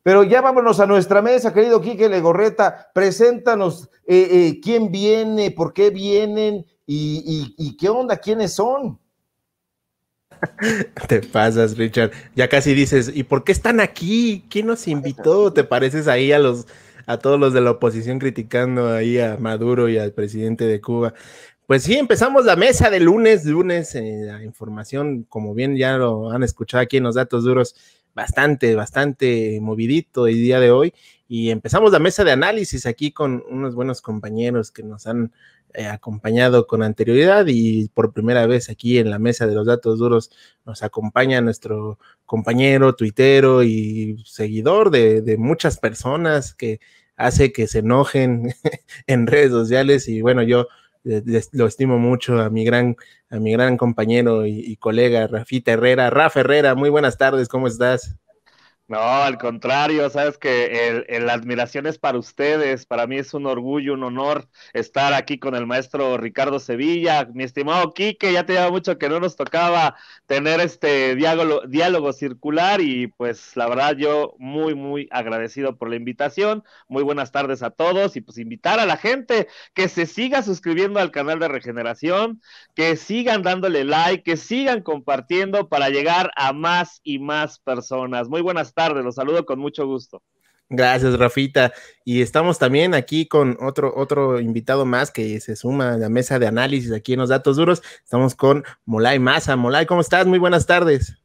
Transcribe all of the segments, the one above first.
Pero ya vámonos a nuestra mesa, querido Quique Legorreta, preséntanos quién viene, por qué vienen y qué onda, quiénes son. Te pasas, Richard. Ya casi dices, ¿y por qué están aquí? ¿Quién nos invitó? Te pareces ahí a todos los de la oposición criticando ahí a Maduro y al presidente de Cuba. Pues sí, empezamos la mesa de lunes, la información, como bien ya lo han escuchado aquí en los datos duros, bastante movidito el día de hoy. Y empezamos la mesa de análisis aquí con unos buenos compañeros que nos han acompañado con anterioridad, y por primera vez aquí en la mesa de los datos duros nos acompaña nuestro compañero tuitero y seguidor de muchas personas que hace que se enojen en redes sociales. Y bueno, yo lo estimo mucho a mi gran compañero y colega Rafita Herrera. Rafa Herrera, muy buenas tardes, ¿cómo estás? No, al contrario, sabes que la admiración es para ustedes. Para mí es un orgullo, un honor estar aquí con el maestro Ricardo Sevilla. Mi estimado Quique, ya te lleva mucho que no nos tocaba tener este diálogo circular, y pues la verdad yo muy agradecido por la invitación. Muy buenas tardes a todos, y pues invitar a la gente que se siga suscribiendo al canal de Regeneración, que sigan dándole like, que sigan compartiendo para llegar a más y más personas. Muy buenas tardes, los saludo con mucho gusto. Gracias, Rafita. Y estamos también aquí con otro invitado más que se suma a la mesa de análisis aquí en los datos duros. Estamos con Molay Maza. Molay, ¿cómo estás? Muy buenas tardes.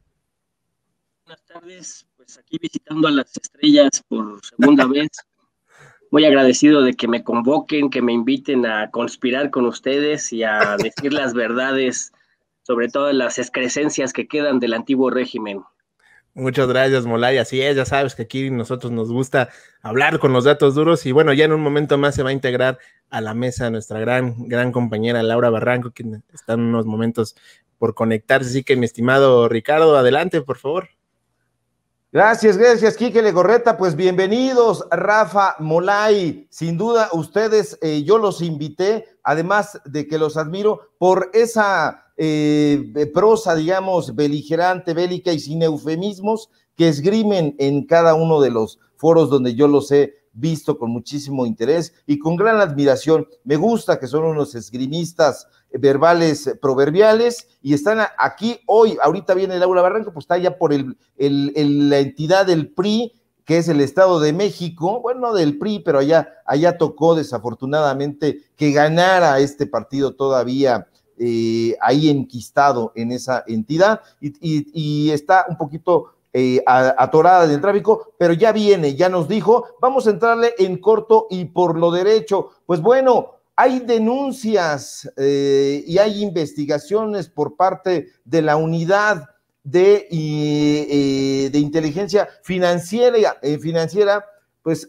Buenas tardes, pues aquí visitando a las estrellas por segunda vez. Muy agradecido de que me convoquen, que me inviten a conspirar con ustedes y a decir las verdades sobre todas las excrescencias que quedan del antiguo régimen. Muchas gracias, Molay. Así es, ya sabes que aquí nosotros nos gusta hablar con los datos duros, y bueno, ya en un momento más se va a integrar a la mesa nuestra gran compañera Laura Barranco, que está en unos momentos por conectarse. Así que, mi estimado Ricardo, adelante, por favor. Gracias, Quique Legorreta. Pues bienvenidos, Rafa, Molay. Sin duda, ustedes, yo los invité, además de que los admiro por esa prosa, digamos, beligerante, bélica y sin eufemismos que esgrimen en cada uno de los foros donde yo los he visto con muchísimo interés y con gran admiración. Me gusta que son unos esgrimistas verbales proverbiales, y están aquí hoy. Ahorita viene Laura Barranco, pues está ya por la entidad del PRI, que es el Estado de México. Bueno, no del PRI, pero allá tocó desafortunadamente que ganara este partido todavía ahí enquistado en esa entidad, y está un poquito atorada del tráfico, pero ya viene, ya nos dijo. Vamos a entrarle en corto y por lo derecho. Pues bueno, hay denuncias y hay investigaciones por parte de la unidad de inteligencia financiera, pues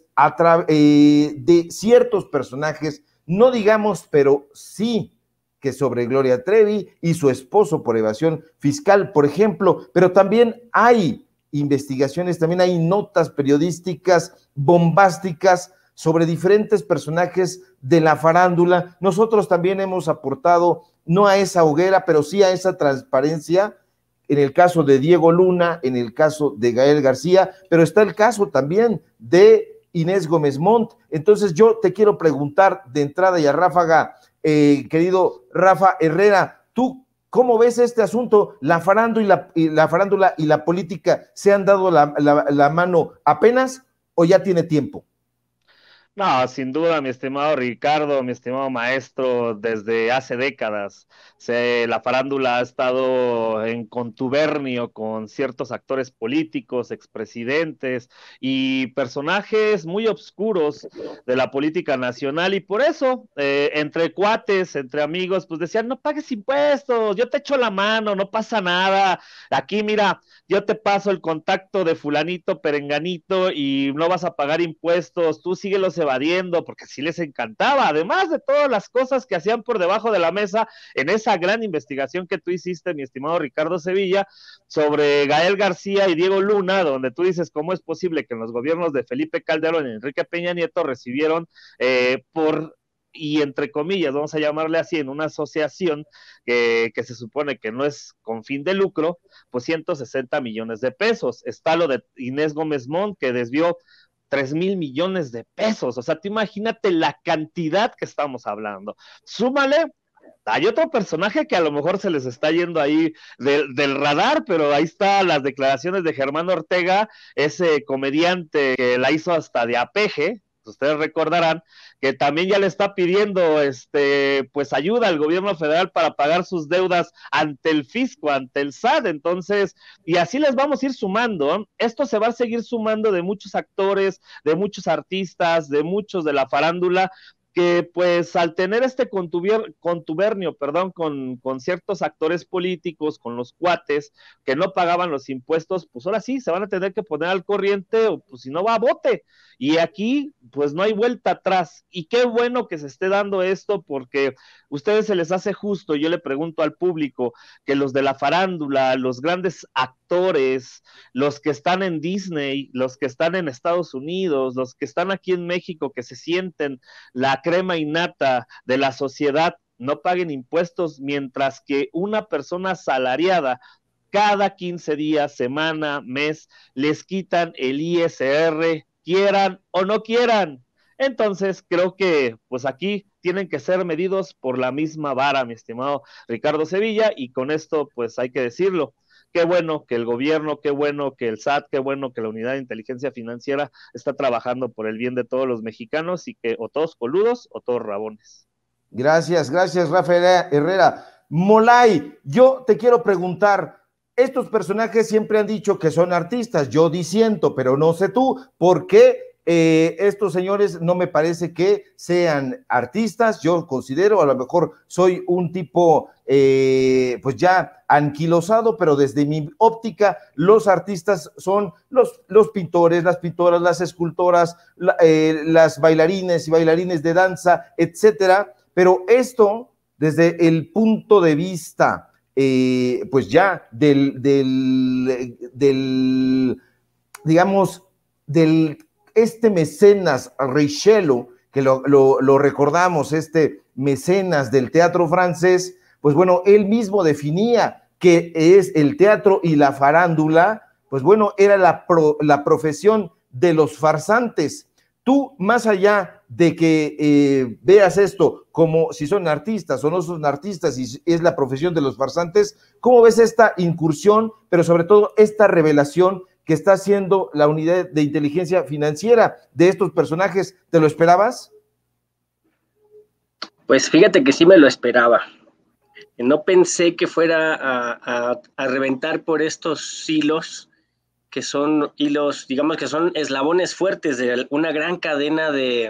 de ciertos personajes, no digamos, pero sí, que sobre Gloria Trevi y su esposo por evasión fiscal, por ejemplo. Pero también hay investigaciones, también hay notas periodísticas bombásticas sobre diferentes personajes de la farándula. Nosotros también hemos aportado, no a esa hoguera, pero sí a esa transparencia, en el caso de Diego Luna, en el caso de Gael García, pero está el caso también de Inés Gómez Montt. Entonces yo te quiero preguntar de entrada y a ráfaga, querido Rafa Herrera, ¿tú cómo ves este asunto? ¿La farándula y la política se han dado la mano apenas o ya tiene tiempo? No, sin duda, mi estimado Ricardo, mi estimado maestro, desde hace décadas la farándula ha estado en contubernio con ciertos actores políticos, expresidentes y personajes muy obscuros de la política nacional, y por eso, entre cuates, entre amigos, pues decían, no pagues impuestos, yo te echo la mano, no pasa nada, aquí mira, yo te paso el contacto de fulanito, perenganito, y no vas a pagar impuestos, tú síguelos evadiendo, porque sí les encantaba, además de todas las cosas que hacían por debajo de la mesa en esa gran investigación que tú hiciste, mi estimado Ricardo Sevilla, sobre Gael García y Diego Luna, donde tú dices cómo es posible que en los gobiernos de Felipe Calderón y Enrique Peña Nieto recibieron por y entre comillas, vamos a llamarle así, en una asociación que se supone que no es con fin de lucro, pues 160 millones de pesos. Está lo de Inés Gómez Mont, que desvió 3,000 millones de pesos. O sea, tú imagínate la cantidad que estamos hablando. Súmale, hay otro personaje que a lo mejor se les está yendo ahí del radar, pero ahí está las declaraciones de Germán Ortega, ese comediante que la hizo hasta de apeje. Ustedes recordarán que también ya le está pidiendo pues ayuda al gobierno federal para pagar sus deudas ante el fisco, ante el SAT. Entonces, y así les vamos a ir sumando. Esto se va a seguir sumando de muchos actores, de muchos artistas, de muchos de la farándula, que pues al tener este contubernio, perdón, con ciertos actores políticos, con los cuates que no pagaban los impuestos, pues ahora sí se van a tener que poner al corriente, o pues si no va a bote. Y aquí pues no hay vuelta atrás. Y qué bueno que se esté dando esto, porque a ustedes se les hace justo. Yo le pregunto al público que los de la farándula, los grandes actores, los que están en Disney, los que están en Estados Unidos, los que están aquí en México, que se sienten la crema innata de la sociedad, no paguen impuestos, mientras que una persona asalariada cada 15 días, semana, mes, les quitan el ISR, quieran o no quieran. Entonces, creo que pues aquí tienen que ser medidos por la misma vara, mi estimado Ricardo Sevilla, y con esto pues hay que decirlo. Qué bueno que el gobierno, qué bueno que el SAT, qué bueno que la Unidad de Inteligencia Financiera está trabajando por el bien de todos los mexicanos, y que o todos coludos o todos rabones. Gracias, gracias, Rafael Herrera. Molay, yo te quiero preguntar, estos personajes siempre han dicho que son artistas, yo disiento, pero no sé tú, ¿por qué estos señores no me parece que sean artistas? Yo considero, a lo mejor soy un tipo pues ya anquilosado, pero desde mi óptica los artistas son los pintores, las pintoras, las escultoras, las bailarines y bailarines de danza, etcétera. Pero esto, desde el punto de vista pues ya digamos, del mecenas Richelieu, que lo recordamos, mecenas del teatro francés, pues bueno, él mismo definía que es el teatro y la farándula, pues bueno, era la profesión de los farsantes. Tú, más allá de que veas esto como si son artistas o no son artistas y es la profesión de los farsantes, ¿cómo ves esta incursión, pero sobre todo esta revelación que está haciendo la Unidad de Inteligencia Financiera de estos personajes? ¿Te lo esperabas? Pues fíjate que sí me lo esperaba. No pensé que fuera a reventar por estos hilos, que son hilos, digamos que son eslabones fuertes de una gran cadena de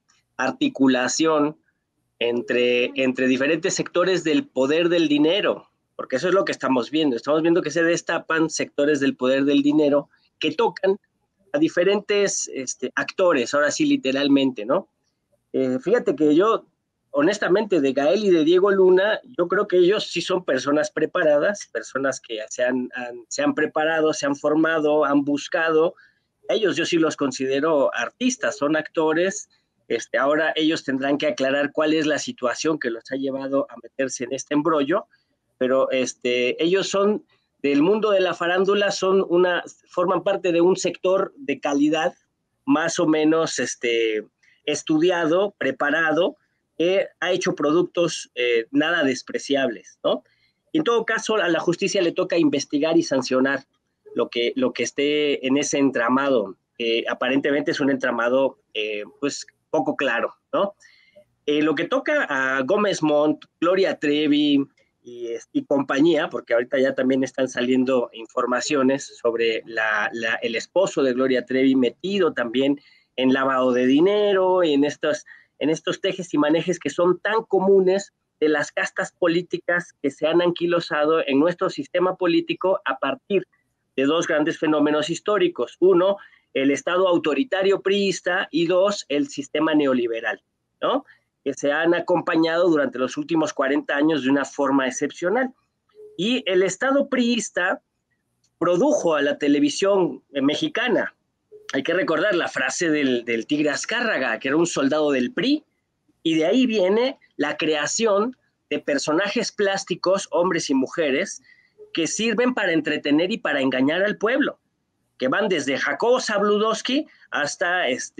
articulación entre diferentes sectores del poder del dinero, porque eso es lo que estamos viendo. Estamos viendo que se destapan sectores del poder del dinero que tocan a diferentes actores, ahora sí literalmente, ¿no? Fíjate que yo, honestamente, de Gael y de Diego Luna, yo creo que ellos sí son personas preparadas, personas que se han preparado, se han formado, han buscado. Ellos yo sí los considero artistas, son actores. Ahora ellos tendrán que aclarar cuál es la situación que los ha llevado a meterse en este embrollo, pero ellos son del mundo de la farándula, forman parte de un sector de calidad más o menos estudiado, preparado, que ha hecho productos nada despreciables, ¿no? Y en todo caso, a la justicia le toca investigar y sancionar lo que esté en ese entramado, aparentemente es un entramado pues poco claro, ¿no? Lo que toca a Gómez Mont, Gloria Trevi y compañía, porque ahorita ya también están saliendo informaciones sobre el esposo de Gloria Trevi metido también en lavado de dinero y en estos tejes y manejes que son tan comunes de las castas políticas que se han anquilosado en nuestro sistema político a partir de dos grandes fenómenos históricos. Uno, el Estado autoritario priista, y dos, el sistema neoliberal, ¿no? Que se han acompañado durante los últimos 40 años de una forma excepcional. Y el Estado priista produjo a la televisión mexicana. Hay que recordar la frase del Tigre Azcárraga, que era un soldado del PRI, Y de ahí viene la creación de personajes plásticos, hombres y mujeres, que sirven para entretener y para engañar al pueblo, que van desde Jacobo Zabludowski hasta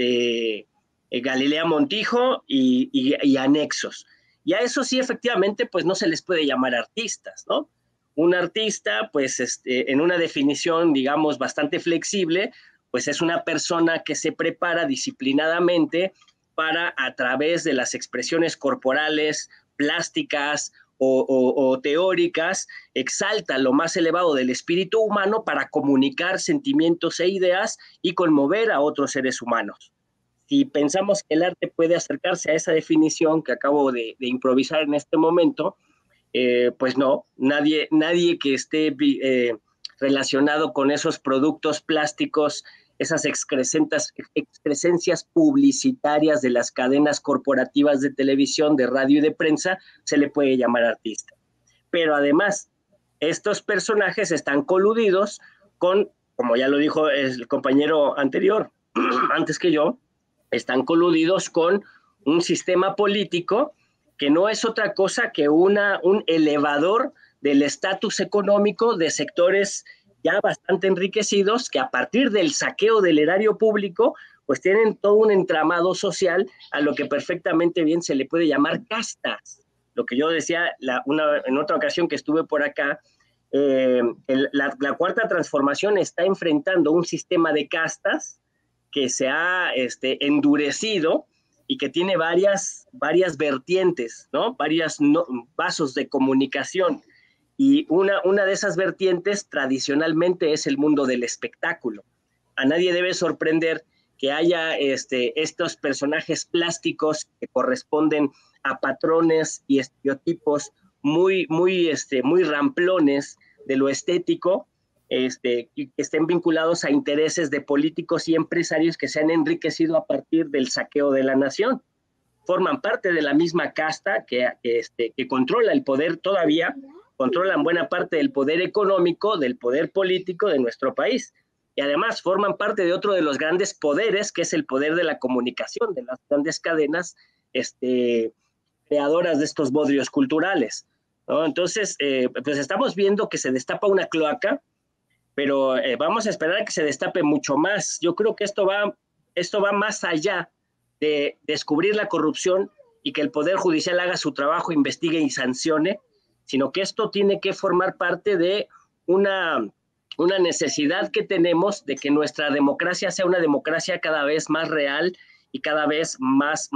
Galilea Montijo y anexos. Y a eso sí, efectivamente, pues no se les puede llamar artistas, ¿no? Un artista, pues en una definición, digamos, bastante flexible, pues es una persona que se prepara disciplinadamente para, a través de las expresiones corporales, plásticas o teóricas, exalta lo más elevado del espíritu humano para comunicar sentimientos e ideas y conmover a otros seres humanos. Si pensamos que el arte puede acercarse a esa definición que acabo de improvisar en este momento, pues no, nadie que esté relacionado con esos productos plásticos, esas excrescencias publicitarias de las cadenas corporativas de televisión, de radio y de prensa, se le puede llamar artista. Pero además, estos personajes están coludidos con, como ya lo dijo el compañero anterior, antes que yo, están coludidos con un sistema político que no es otra cosa que un elevador del estatus económico de sectores ya bastante enriquecidos, que a partir del saqueo del erario público, pues tienen todo un entramado social a lo que perfectamente bien se le puede llamar castas. Lo que yo decía en otra ocasión que estuve por acá, la cuarta transformación está enfrentando un sistema de castas que se ha endurecido y que tiene varias vertientes, ¿no? Varios vasos de comunicación. Y una de esas vertientes tradicionalmente es el mundo del espectáculo. A nadie debe sorprender que haya estos personajes plásticos que corresponden a patrones y estereotipos muy ramplones de lo estético, y que estén vinculados a intereses de políticos y empresarios que se han enriquecido a partir del saqueo de la nación. Forman parte de la misma casta que controla el poder todavía, controlan buena parte del poder económico, del poder político de nuestro país. Y además forman parte de otro de los grandes poderes, que es el poder de la comunicación, de las grandes cadenas creadoras de estos bodrios culturales, ¿no? Entonces, pues estamos viendo que se destapa una cloaca, pero vamos a esperar a que se destape mucho más. Yo creo que esto va más allá de descubrir la corrupción y que el Poder Judicial haga su trabajo, investigue y sancione, sino que esto tiene que formar parte de una necesidad que tenemos de que nuestra democracia sea una democracia cada vez más real y cada vez más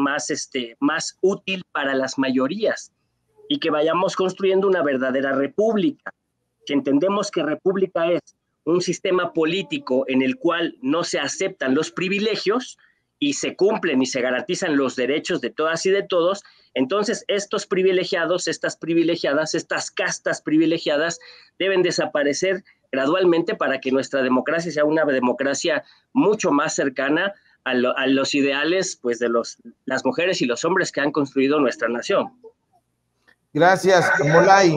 útil para las mayorías, y que vayamos construyendo una verdadera república. Si entendemos que república es un sistema político en el cual no se aceptan los privilegios y se cumplen y se garantizan los derechos de todas y de todos, entonces estos privilegiados, estas privilegiadas, estas castas privilegiadas deben desaparecer gradualmente para que nuestra democracia sea una democracia mucho más cercana a los ideales, pues, de las mujeres y los hombres que han construido nuestra nación. Gracias, Molay.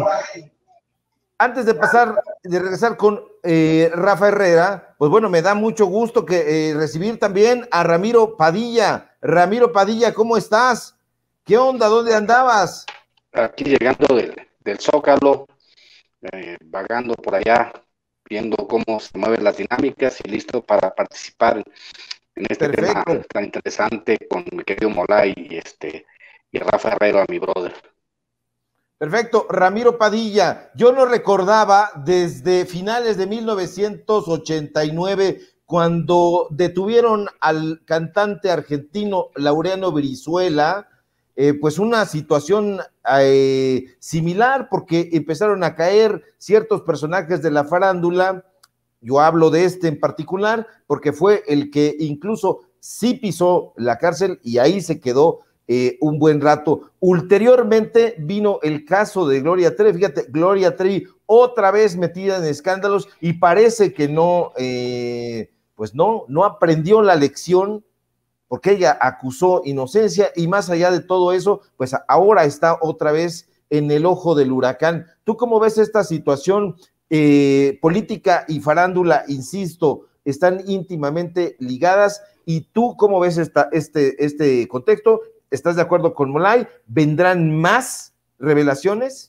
Antes de regresar con Rafa Herrera, pues bueno, me da mucho gusto recibir también a Ramiro Padilla. Ramiro Padilla, ¿cómo estás? ¿Qué onda? ¿Dónde andabas? Aquí llegando del Zócalo, vagando por allá, viendo cómo se mueven las dinámicas y listo para participar en este tema tan interesante con mi querido Molay y Rafa Herrera, mi brother. Perfecto, Ramiro Padilla, yo no recordaba desde finales de 1989, cuando detuvieron al cantante argentino Laureano Brizuela, pues una situación similar, porque empezaron a caer ciertos personajes de la farándula. Yo hablo de en particular, porque fue el que incluso sí pisó la cárcel y ahí se quedó un buen rato. Ulteriormente vino el caso de Gloria Trevi. Fíjate, Gloria Trevi otra vez metida en escándalos y parece que no aprendió la lección, porque ella acusó inocencia y más allá de todo eso, pues ahora está otra vez en el ojo del huracán. ¿Tú cómo ves esta situación? Política y farándula, insisto, están íntimamente ligadas. ¿Y tú cómo ves este contexto? ¿Estás de acuerdo con Molay? ¿Vendrán más revelaciones?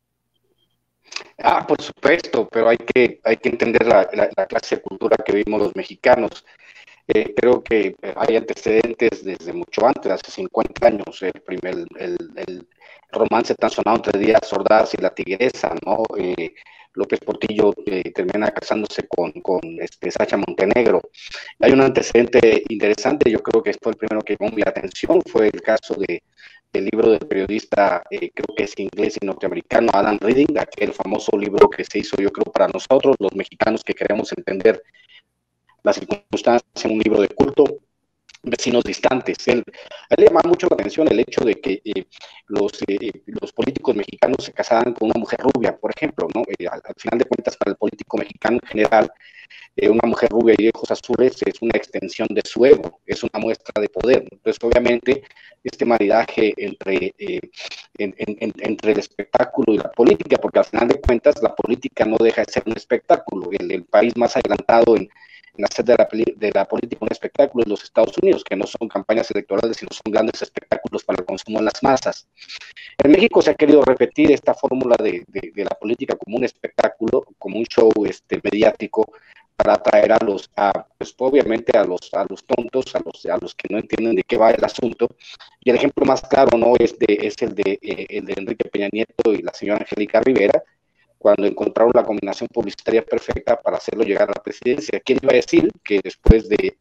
Por supuesto, pero hay que entender la clase de cultura que vivimos los mexicanos. Creo que hay antecedentes desde mucho antes, hace 50 años, el romance tan sonado entre Díaz Ordaz y la Tigresa, ¿no? López Portillo termina casándose con Sacha Montenegro. Hay un antecedente interesante, yo creo que fue el primero que llamó mi atención, fue el caso del libro del periodista, creo que es inglés y norteamericano, Adam Reading, aquel famoso libro que se hizo, yo creo, para nosotros, los mexicanos que queremos entender las circunstancias en un libro de culto, Vecinos Distantes. A él le llama mucho la atención el hecho de que los políticos mexicanos se casaran con una mujer rubia, por ejemplo, ¿no? Al final de cuentas, para el político mexicano en general, una mujer rubia y de ojos azules es una extensión de su ego, es una muestra de poder. Entonces, obviamente, este maridaje entre el espectáculo y la política, porque al final de cuentas la política no deja de ser un espectáculo. El país más adelantado en hacer de la política un espectáculo es los Estados Unidos, que no son campañas electorales, sino son grandes espectáculos para el consumo de las masas. En México se ha querido repetir esta fórmula de la política como un espectáculo, como un show mediático, para atraer pues obviamente a los tontos, a los que no entienden de qué va el asunto. Y el ejemplo más claro, ¿no? es el de Enrique Peña Nieto y la señora Angélica Rivera, cuando encontraron la combinación publicitaria perfecta para hacerlo llegar a la presidencia. ¿Quién iba a decir que después de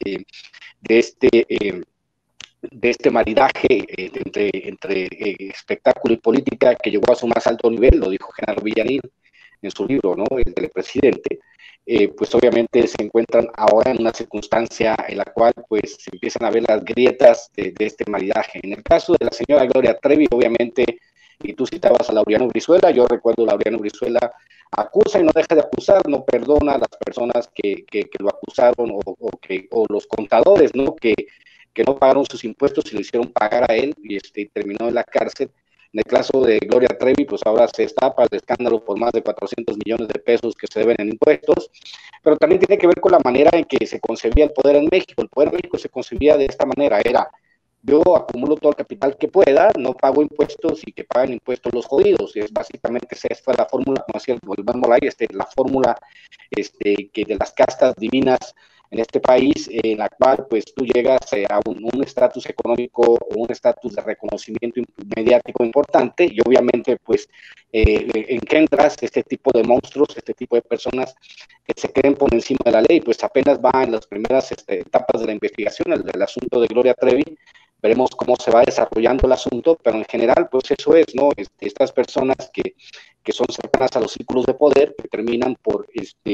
este maridaje entre espectáculo y política que llegó a su más alto nivel, lo dijo Genaro Villamil en su libro, ¿no? El del presidente, pues obviamente se encuentran ahora en una circunstancia en la cual pues se empiezan a ver las grietas de este maridaje. En el caso de la señora Gloria Trevi, obviamente, y tú citabas a Laureano Brizuela, yo recuerdo a Laureano Brizuela acusa y no deja de acusar, no perdona a las personas que lo acusaron o los contadores, ¿no? Que no pagaron sus impuestos y lo hicieron pagar a él y terminó en la cárcel. En el caso de Gloria Trevi, pues ahora se destapa el escándalo por más de 400 millones de pesos que se deben en impuestos, pero también tiene que ver con la manera en que se concebía el poder en México. El poder en México se concebía de esta manera, era: yo acumulo todo el capital que pueda, no pago impuestos y que paguen impuestos los jodidos. Y es básicamente esa fue la fórmula, como decía el buen Molay, la fórmula que de las castas divinas en este país, en la cual pues tú llegas a un estatus económico o un estatus de reconocimiento mediático importante, y obviamente pues engendras este tipo de monstruos, este tipo de personas que se creen por encima de la ley. Pues apenas va en las primeras etapas de la investigación, el asunto de Gloria Trevi. Veremos cómo se va desarrollando el asunto, pero en general, pues eso es, ¿no? Estas personas que son cercanas a los círculos de poder, que terminan por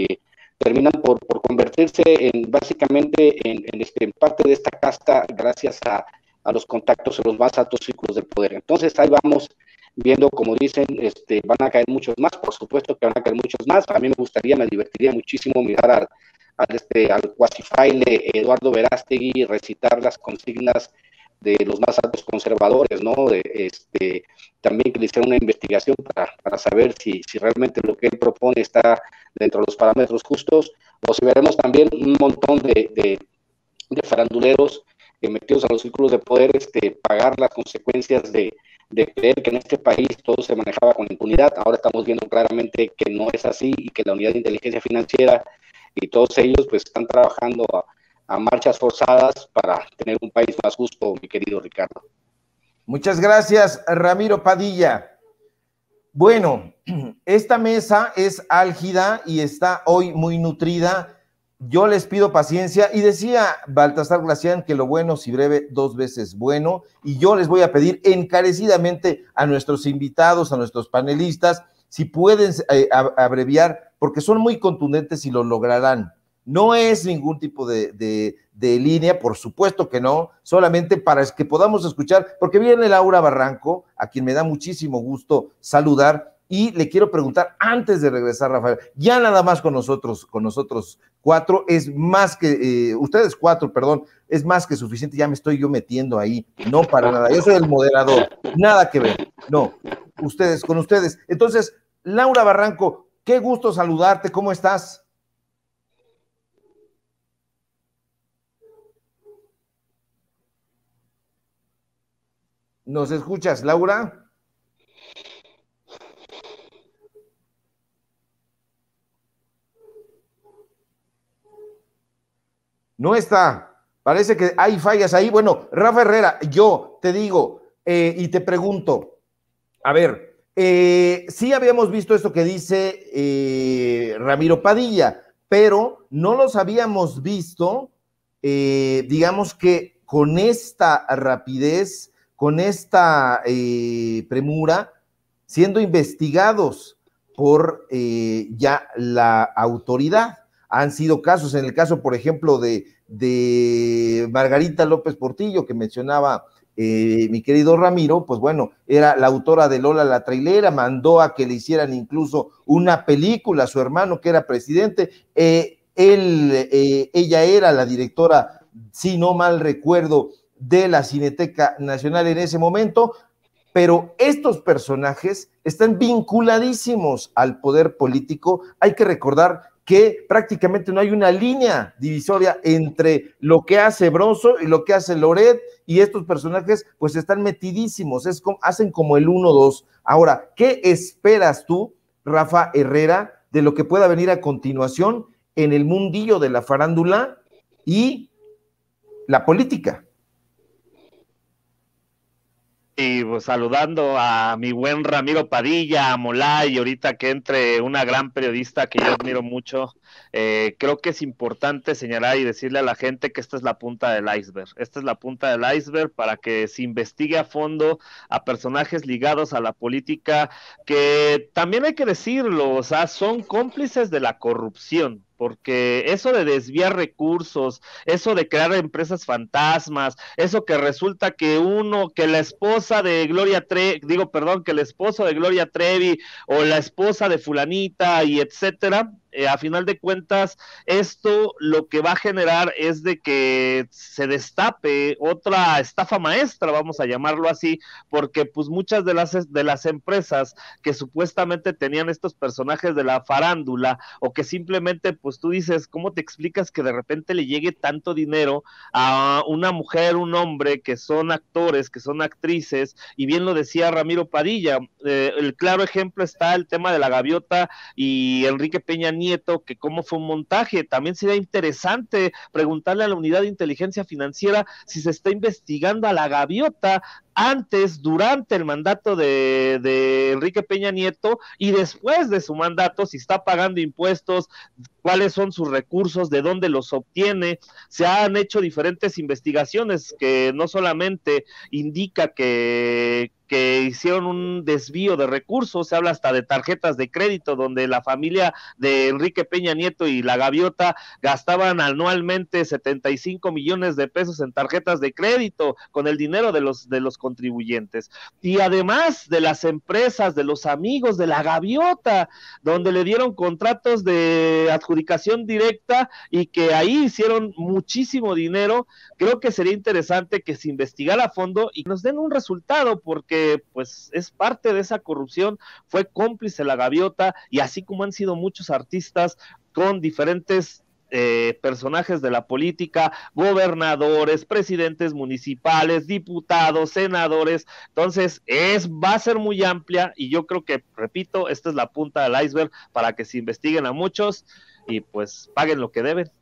convertirse básicamente en parte de esta casta gracias a los contactos en los más altos círculos de poder. Entonces ahí vamos viendo, como dicen, van a caer muchos más, por supuesto que van a caer muchos más. A mí me divertiría muchísimo mirar al cuasifraile Eduardo Verástegui recitar las consignas de los más altos conservadores, ¿no? También que le hicieron una investigación para saber si realmente lo que él propone está dentro de los parámetros justos, o si veremos también un montón de faranduleros metidos a los círculos de poder, pagar las consecuencias de creer que en este país todo se manejaba con impunidad. Ahora estamos viendo claramente que no es así y que la Unidad de Inteligencia Financiera y todos ellos pues están trabajando a marchas forzadas para tener un país más justo, mi querido Ricardo. Muchas gracias, Ramiro Padilla. Bueno, esta mesa es álgida y está hoy muy nutrida. Yo les pido paciencia, y decía Baltasar Glacián que lo bueno si breve 2 veces bueno, y yo les voy a pedir encarecidamente a nuestros invitados, a nuestros panelistas, si pueden abreviar, porque son muy contundentes y lo lograrán. No es ningún tipo de línea, por supuesto que no, solamente para que podamos escuchar, porque viene Laura Barranco, a quien me da muchísimo gusto saludar, y le quiero preguntar, antes de regresar, Rafael, ya nada más con nosotros 4, es más que, ustedes 4, perdón, es más que suficiente, ya me estoy yo metiendo ahí, no para nada, yo soy el moderador, nada que ver, no, con ustedes. Entonces, Laura Barranco, qué gusto saludarte, ¿cómo estás? ¿Nos escuchas, Laura? No está. Parece que hay fallas ahí. Bueno, Rafa Herrera, yo te digo y te pregunto, a ver, sí habíamos visto esto que dice Ramiro Padilla, pero no los habíamos visto, digamos que con esta rapidez, con esta premura, siendo investigados por ya la autoridad. Han sido casos, en el caso, por ejemplo, de Margarita López Portillo, que mencionaba mi querido Ramiro, pues bueno, era la autora de Lola la Trailera, mandó a que le hicieran incluso una película a su hermano, que era presidente. Ella era la directora, si no mal recuerdo, de la Cineteca Nacional en ese momento, pero estos personajes están vinculadísimos al poder político. Hay que recordar que prácticamente no hay una línea divisoria entre lo que hace Broso y lo que hace Loret, y estos personajes pues están metidísimos, hacen como el 1-2. Ahora, ¿qué esperas tú, Rafa Herrera, de lo que pueda venir a continuación en el mundillo de la farándula y la política? Y pues saludando a mi buen Ramiro Padilla, a Molay, y ahorita que entre una gran periodista que yo admiro mucho, creo que es importante señalar y decirle a la gente que esta es la punta del iceberg. Esta es la punta del iceberg para que se investigue a fondo a personajes ligados a la política, que también hay que decirlo, o sea, son cómplices de la corrupción. Porque eso de desviar recursos, eso de crear empresas fantasmas, eso que resulta que que la esposa de Gloria Trevi, que el esposo de Gloria Trevi o la esposa de fulanita y etcétera, a final de cuentas, esto lo que va a generar es de que se destape otra estafa maestra, vamos a llamarlo así, porque pues muchas de las empresas que supuestamente tenían estos personajes de la farándula, o que simplemente pues tú dices, ¿cómo te explicas que de repente le llegue tanto dinero a una mujer, un hombre, que son actores, que son actrices? Y bien lo decía Ramiro Padilla, el claro ejemplo está el tema de La Gaviota y Enrique Peña Nieto, que cómo fue un montaje. También sería interesante preguntarle a la unidad de inteligencia financiera si se está investigando a La Gaviota antes, durante el mandato de Enrique Peña Nieto, y después de su mandato, si está pagando impuestos, cuáles son sus recursos, de dónde los obtiene. Se han hecho diferentes investigaciones que no solamente indica que hicieron un desvío de recursos, se habla hasta de tarjetas de crédito, donde la familia de Enrique Peña Nieto y La Gaviota gastaban anualmente 75 millones de pesos en tarjetas de crédito con el dinero de los contribuyentes. Y además de las empresas, de los amigos de La Gaviota, donde le dieron contratos de adjudicación directa y que ahí hicieron muchísimo dinero. Creo que sería interesante que se investigara a fondo y nos den un resultado, porque pues es parte de esa corrupción, fue cómplice La Gaviota, y así como han sido muchos artistas con diferentes personajes de la política, gobernadores, presidentes municipales, diputados, senadores. Entonces va a ser muy amplia, y yo creo que, repito, esta es la punta del iceberg para que se investiguen a muchos y pues paguen lo que deben.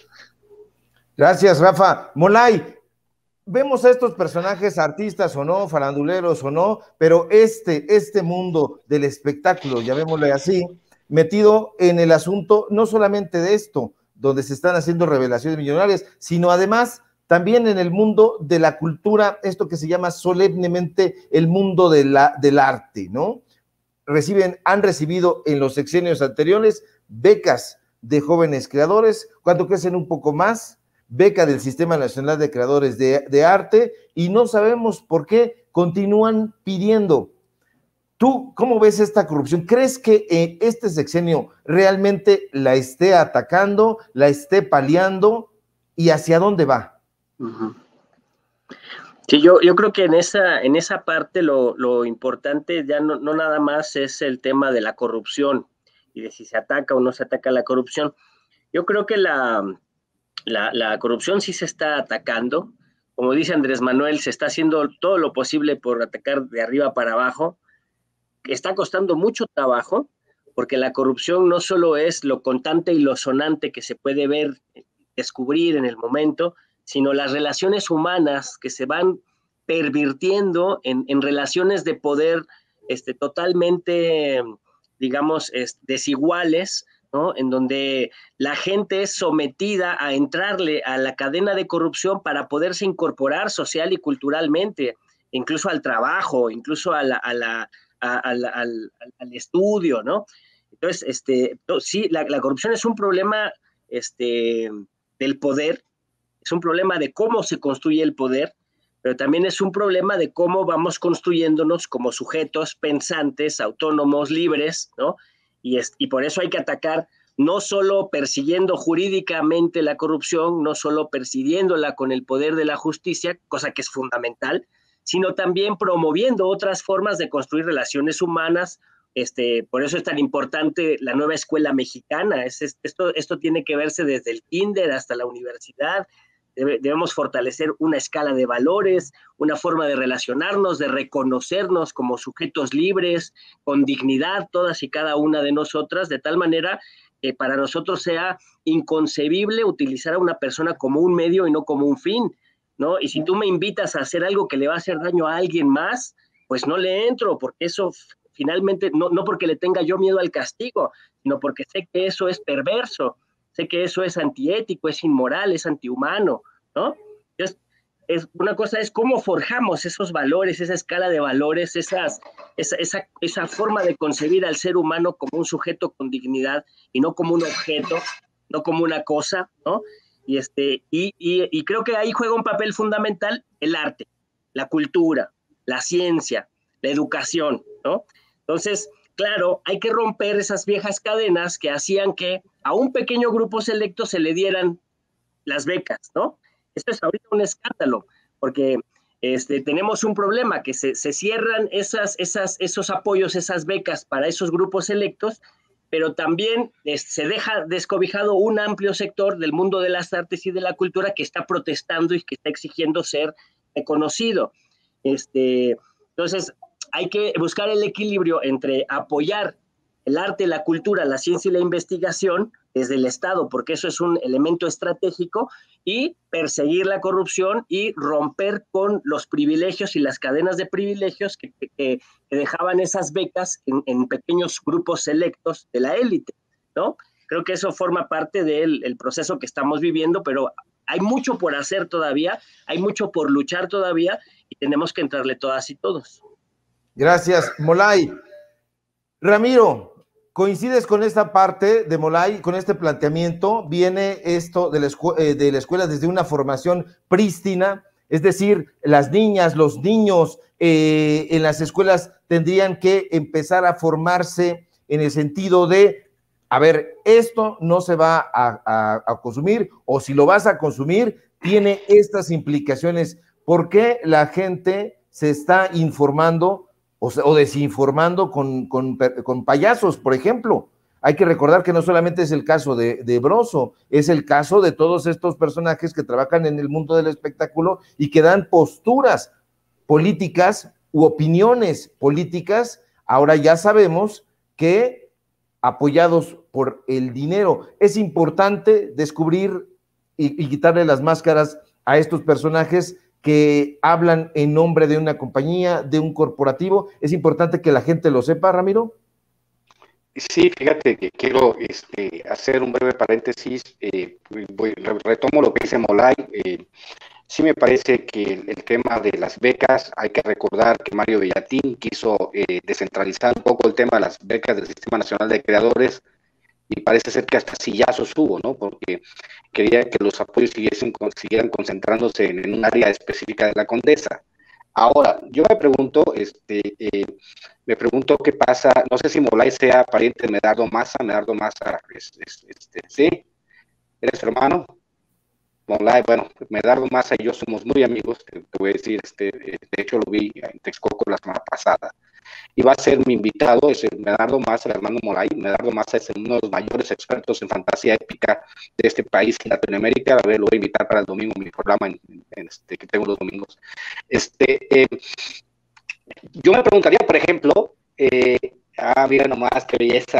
Gracias, Rafa. Molay, vemos a estos personajes, artistas o no, faranduleros o no, pero este mundo del espectáculo, llamémosle así, metido en el asunto no solamente de esto, donde se están haciendo revelaciones millonarias, sino además también en el mundo de la cultura, esto que se llama solemnemente el mundo del arte, ¿no? Han recibido en los sexenios anteriores becas de jóvenes creadores, cuando crecen un poco más, beca del Sistema Nacional de Creadores de Arte, y no sabemos por qué continúan pidiendo. ¿Tú cómo ves esta corrupción? ¿Crees que este sexenio realmente la esté atacando, la esté paliando, y hacia dónde va? Sí, yo creo que en esa parte lo importante ya no nada más es el tema de la corrupción y de si se ataca o no se ataca la corrupción. Yo creo que la corrupción sí se está atacando, como dice Andrés Manuel, se está haciendo todo lo posible por atacar de arriba para abajo. Está costando mucho trabajo, porque la corrupción no solo es lo contante y lo sonante que se puede ver, descubrir en el momento, sino las relaciones humanas que se van pervirtiendo en relaciones de poder totalmente, digamos, desiguales, ¿no? En donde la gente es sometida a entrarle a la cadena de corrupción para poderse incorporar social y culturalmente, incluso al trabajo, incluso al estudio, ¿no? Entonces, sí, la corrupción es un problema del poder, es un problema de cómo se construye el poder, pero también es un problema de cómo vamos construyéndonos como sujetos pensantes, autónomos, libres, ¿no? Y por eso hay que atacar no solo persiguiendo jurídicamente la corrupción, no solo persiguiéndola con el poder de la justicia, cosa que es fundamental, sino también promoviendo otras formas de construir relaciones humanas. Por eso es tan importante la nueva escuela mexicana. Esto tiene que verse desde el kinder hasta la universidad. Debemos fortalecer una escala de valores, una forma de relacionarnos, de reconocernos como sujetos libres, con dignidad, todas y cada una de nosotras, de tal manera que para nosotros sea inconcebible utilizar a una persona como un medio y no como un fin, ¿no? Y si tú me invitas a hacer algo que le va a hacer daño a alguien más, pues no le entro, porque eso finalmente, no porque le tenga yo miedo al castigo, sino porque sé que eso es perverso, sé que eso es antiético, es inmoral, es antihumano, ¿no? Entonces, una cosa es cómo forjamos esos valores, esa escala de valores, esa forma de concebir al ser humano como un sujeto con dignidad y no como un objeto, no como una cosa, ¿no? Y creo que ahí juega un papel fundamental el arte, la cultura, la ciencia, la educación, ¿no? Entonces, claro, hay que romper esas viejas cadenas que hacían que a un pequeño grupo selecto se le dieran las becas, ¿no? Esto es ahorita un escándalo, porque tenemos un problema, que se cierran esos apoyos, esas becas para esos grupos selectos, pero también se deja descobijado un amplio sector del mundo de las artes y de la cultura que está protestando y que está exigiendo ser reconocido. Entonces, hay que buscar el equilibrio entre apoyar el arte, la cultura, la ciencia y la investigación desde el Estado, porque eso es un elemento estratégico, y perseguir la corrupción y romper con los privilegios y las cadenas de privilegios que dejaban esas becas en pequeños grupos selectos de la élite, ¿no? Creo que eso forma parte del proceso que estamos viviendo, pero hay mucho por hacer todavía, hay mucho por luchar todavía, y tenemos que entrarle todas y todos. Gracias, Molay. Ramiro, ¿coincides con esta parte de Molay, con este planteamiento? Viene esto de la escuela desde una formación prístina, es decir, las niñas, los niños en las escuelas tendrían que empezar a formarse en el sentido de, a ver, esto no se va a consumir, o si lo vas a consumir, tiene estas implicaciones. ¿Por qué la gente se está informando o desinformando con payasos, por ejemplo? Hay que recordar que no solamente es el caso de Broso, es el caso de todos estos personajes que trabajan en el mundo del espectáculo y que dan posturas políticas u opiniones políticas. Ahora ya sabemos que apoyados por el dinero. Es importante descubrir y quitarle las máscaras a estos personajes que hablan en nombre de una compañía, de un corporativo. Es importante que la gente lo sepa, Ramiro. Sí, fíjate que quiero hacer un breve paréntesis. Retomo lo que dice Molay. Sí me parece que el tema de las becas, hay que recordar que Mario Bellatín quiso descentralizar un poco el tema de las becas del Sistema Nacional de Creadores, y parece ser que hasta sillazos hubo, ¿no? Porque quería que los apoyos siguieran concentrándose en un área específica de la Condesa. Ahora, yo me pregunto qué pasa, no sé si Molay sea pariente de Medardo Massa. Medardo Massa, ¿sí? ¿Eres hermano? Molay, bueno, Medardo Massa y yo somos muy amigos, te voy a decir, de hecho lo vi en Texcoco la semana pasada. y va a ser mi invitado, es el Medardo Massa, el hermano Molay. Medardo Massa es uno de los mayores expertos en fantasía épica de este país y Latinoamérica. A ver, lo voy a invitar para el domingo, mi programa que tengo los domingos. Yo me preguntaría, por ejemplo, mira nomás, qué belleza.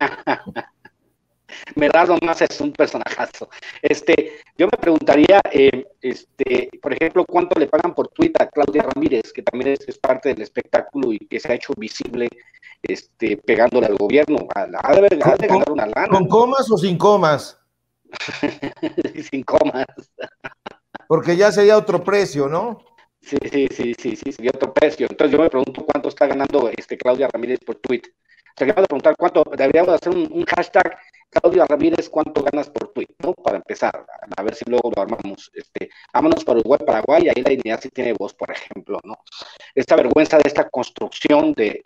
Medardo Massa es un personajazo. Yo me preguntaría, por ejemplo, ¿cuánto le pagan por tweet a Claudia Ramírez, que también es parte del espectáculo y que se ha hecho visible pegándole al gobierno? Ha de ganar una lana. ¿Con comas o sin comas? Sin comas. Porque ya sería otro precio, ¿no? Sí, sería otro precio. Entonces yo me pregunto cuánto está ganando Claudia Ramírez por tweet. Deberíamos de preguntar cuánto, deberíamos hacer un hashtag Claudia Ramírez, ¿cuánto ganas por tweet? ¿No? Para empezar, a ver si luego lo armamos. Vámonos para Uruguay, Paraguay, ahí la dignidad sí tiene voz, por ejemplo, ¿no? Esta vergüenza de esta construcción del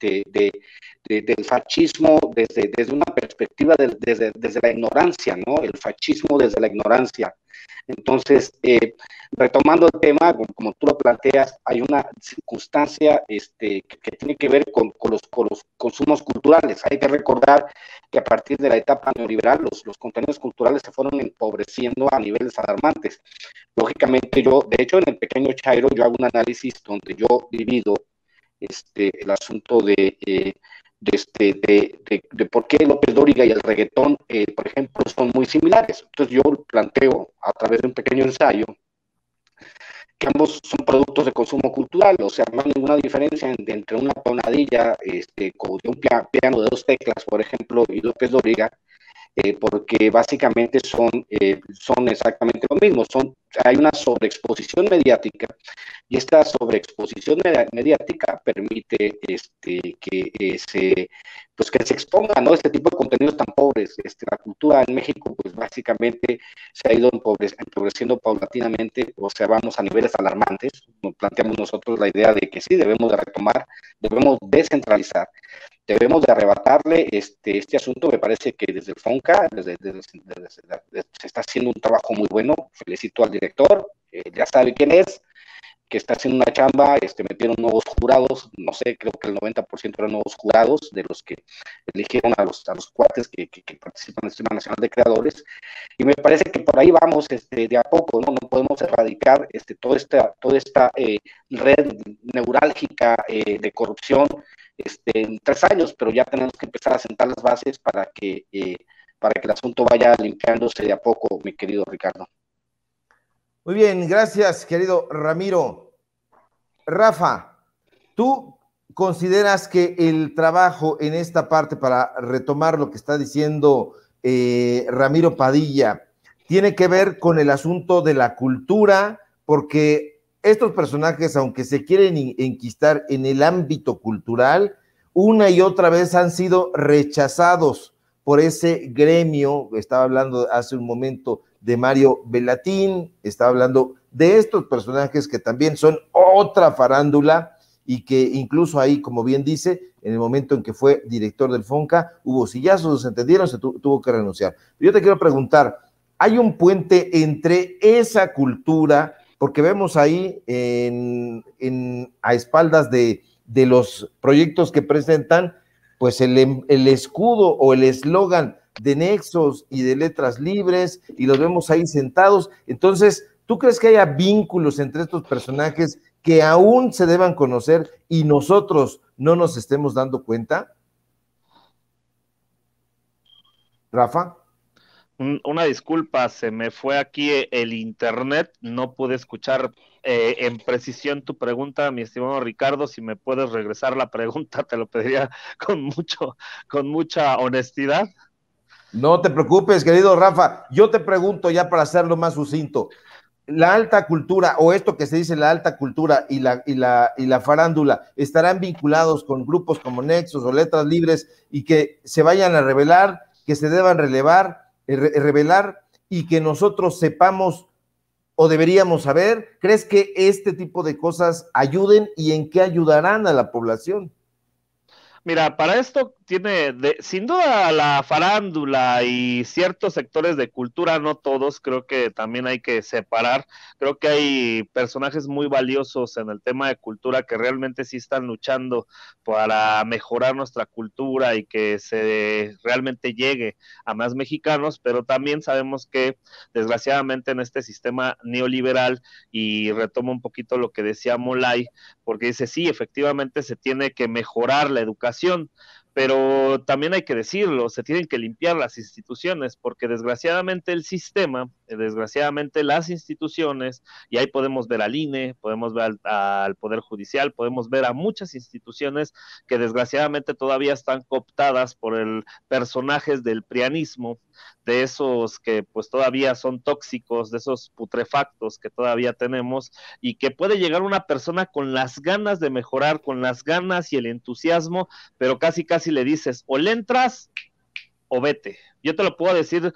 fascismo desde una perspectiva desde la ignorancia, ¿no? El fascismo desde la ignorancia. Entonces, retomando el tema, como tú lo planteas, hay una circunstancia que tiene que ver con los consumos culturales. Hay que recordar que a partir de la etapa neoliberal, los contenidos culturales se fueron empobreciendo a niveles alarmantes. Lógicamente, de hecho, en el Pequeño Chairo, yo hago un análisis donde yo divido el asunto de por qué López Dóriga y el reggaetón, por ejemplo, son muy similares. Entonces yo planteo a través de un pequeño ensayo que ambos son productos de consumo cultural, o sea, no hay ninguna diferencia entre una tonadilla como de un piano de 2 teclas, por ejemplo, y López Dóriga, porque básicamente son exactamente lo mismo. Hay una sobreexposición mediática y esta sobreexposición mediática permite que se expongan, ¿no?, este tipo de contenidos tan pobres. La cultura en México pues básicamente se ha ido empobreciendo paulatinamente, o sea, vamos a niveles alarmantes. Nos planteamos nosotros la idea de que sí, debemos de retomar, debemos descentralizar, debemos de arrebatarle este asunto. Me parece que desde el FONCA se está haciendo un trabajo muy bueno. Felicito al director, ya sabe quién es, que está haciendo una chamba. Metieron nuevos jurados, no sé, creo que el 90% eran nuevos jurados de los que eligieron a los cuates que participan en el Sistema Nacional de Creadores, y me parece que por ahí vamos de a poco, ¿no? No podemos erradicar toda esta red neurálgica de corrupción en 3 años, pero ya tenemos que empezar a sentar las bases para que el asunto vaya limpiándose de a poco, mi querido Ricardo. Muy bien, gracias, querido Ramiro. Rafa, ¿tú consideras que el trabajo en esta parte, para retomar lo que está diciendo Ramiro Padilla, tiene que ver con el asunto de la cultura? Porque estos personajes, aunque se quieren enquistar en el ámbito cultural, una y otra vez han sido rechazados por ese gremio. Estaba hablando hace un momento de Mario Bellatín, estaba hablando de estos personajes que también son otra farándula y que incluso ahí, como bien dice, en el momento en que fue director del FONCA, hubo sillazos, se entendieron, se tuvo que renunciar. Yo te quiero preguntar, ¿hay un puente entre esa cultura, porque vemos ahí a espaldas de los proyectos que presentan, pues el escudo o el eslogan de Nexos y de Letras Libres, y los vemos ahí sentados? Entonces, ¿tú crees que haya vínculos entre estos personajes que aún se deban conocer y nosotros no nos estemos dando cuenta? Rafa. Una disculpa, se me fue aquí el internet, no pude escuchar en precisión tu pregunta, mi estimado Ricardo. Si me puedes regresar la pregunta, te lo pediría con mucha honestidad. No te preocupes, querido Rafa, yo te pregunto, ya para hacerlo más sucinto, la alta cultura, o esto que se dice la alta cultura y la farándula, ¿estarán vinculados con grupos como Nexos o Letras Libres y que se vayan a revelar, que se deban revelar y que nosotros sepamos o deberíamos saber? ¿Crees que este tipo de cosas ayuden y en qué ayudarán a la población? Mira, para esto sin duda la farándula y ciertos sectores de cultura, no todos, creo que también hay que separar. Creo que hay personajes muy valiosos en el tema de cultura que realmente sí están luchando para mejorar nuestra cultura y que se realmente llegue a más mexicanos, pero también sabemos que desgraciadamente en este sistema neoliberal, y retomo un poquito lo que decía Molay, porque dice, sí, efectivamente se tiene que mejorar la educación, pero también hay que decirlo, se tienen que limpiar las instituciones, porque desgraciadamente el sistema, desgraciadamente las instituciones, y ahí podemos ver al INE, podemos ver al Poder Judicial, podemos ver a muchas instituciones que desgraciadamente todavía están cooptadas por el personajes del prianismo, de esos que pues todavía son tóxicos, de esos putrefactos que todavía tenemos, y que puede llegar una persona con las ganas de mejorar, con las ganas y el entusiasmo, pero casi le dices, o le entras o vete. Yo te lo puedo decir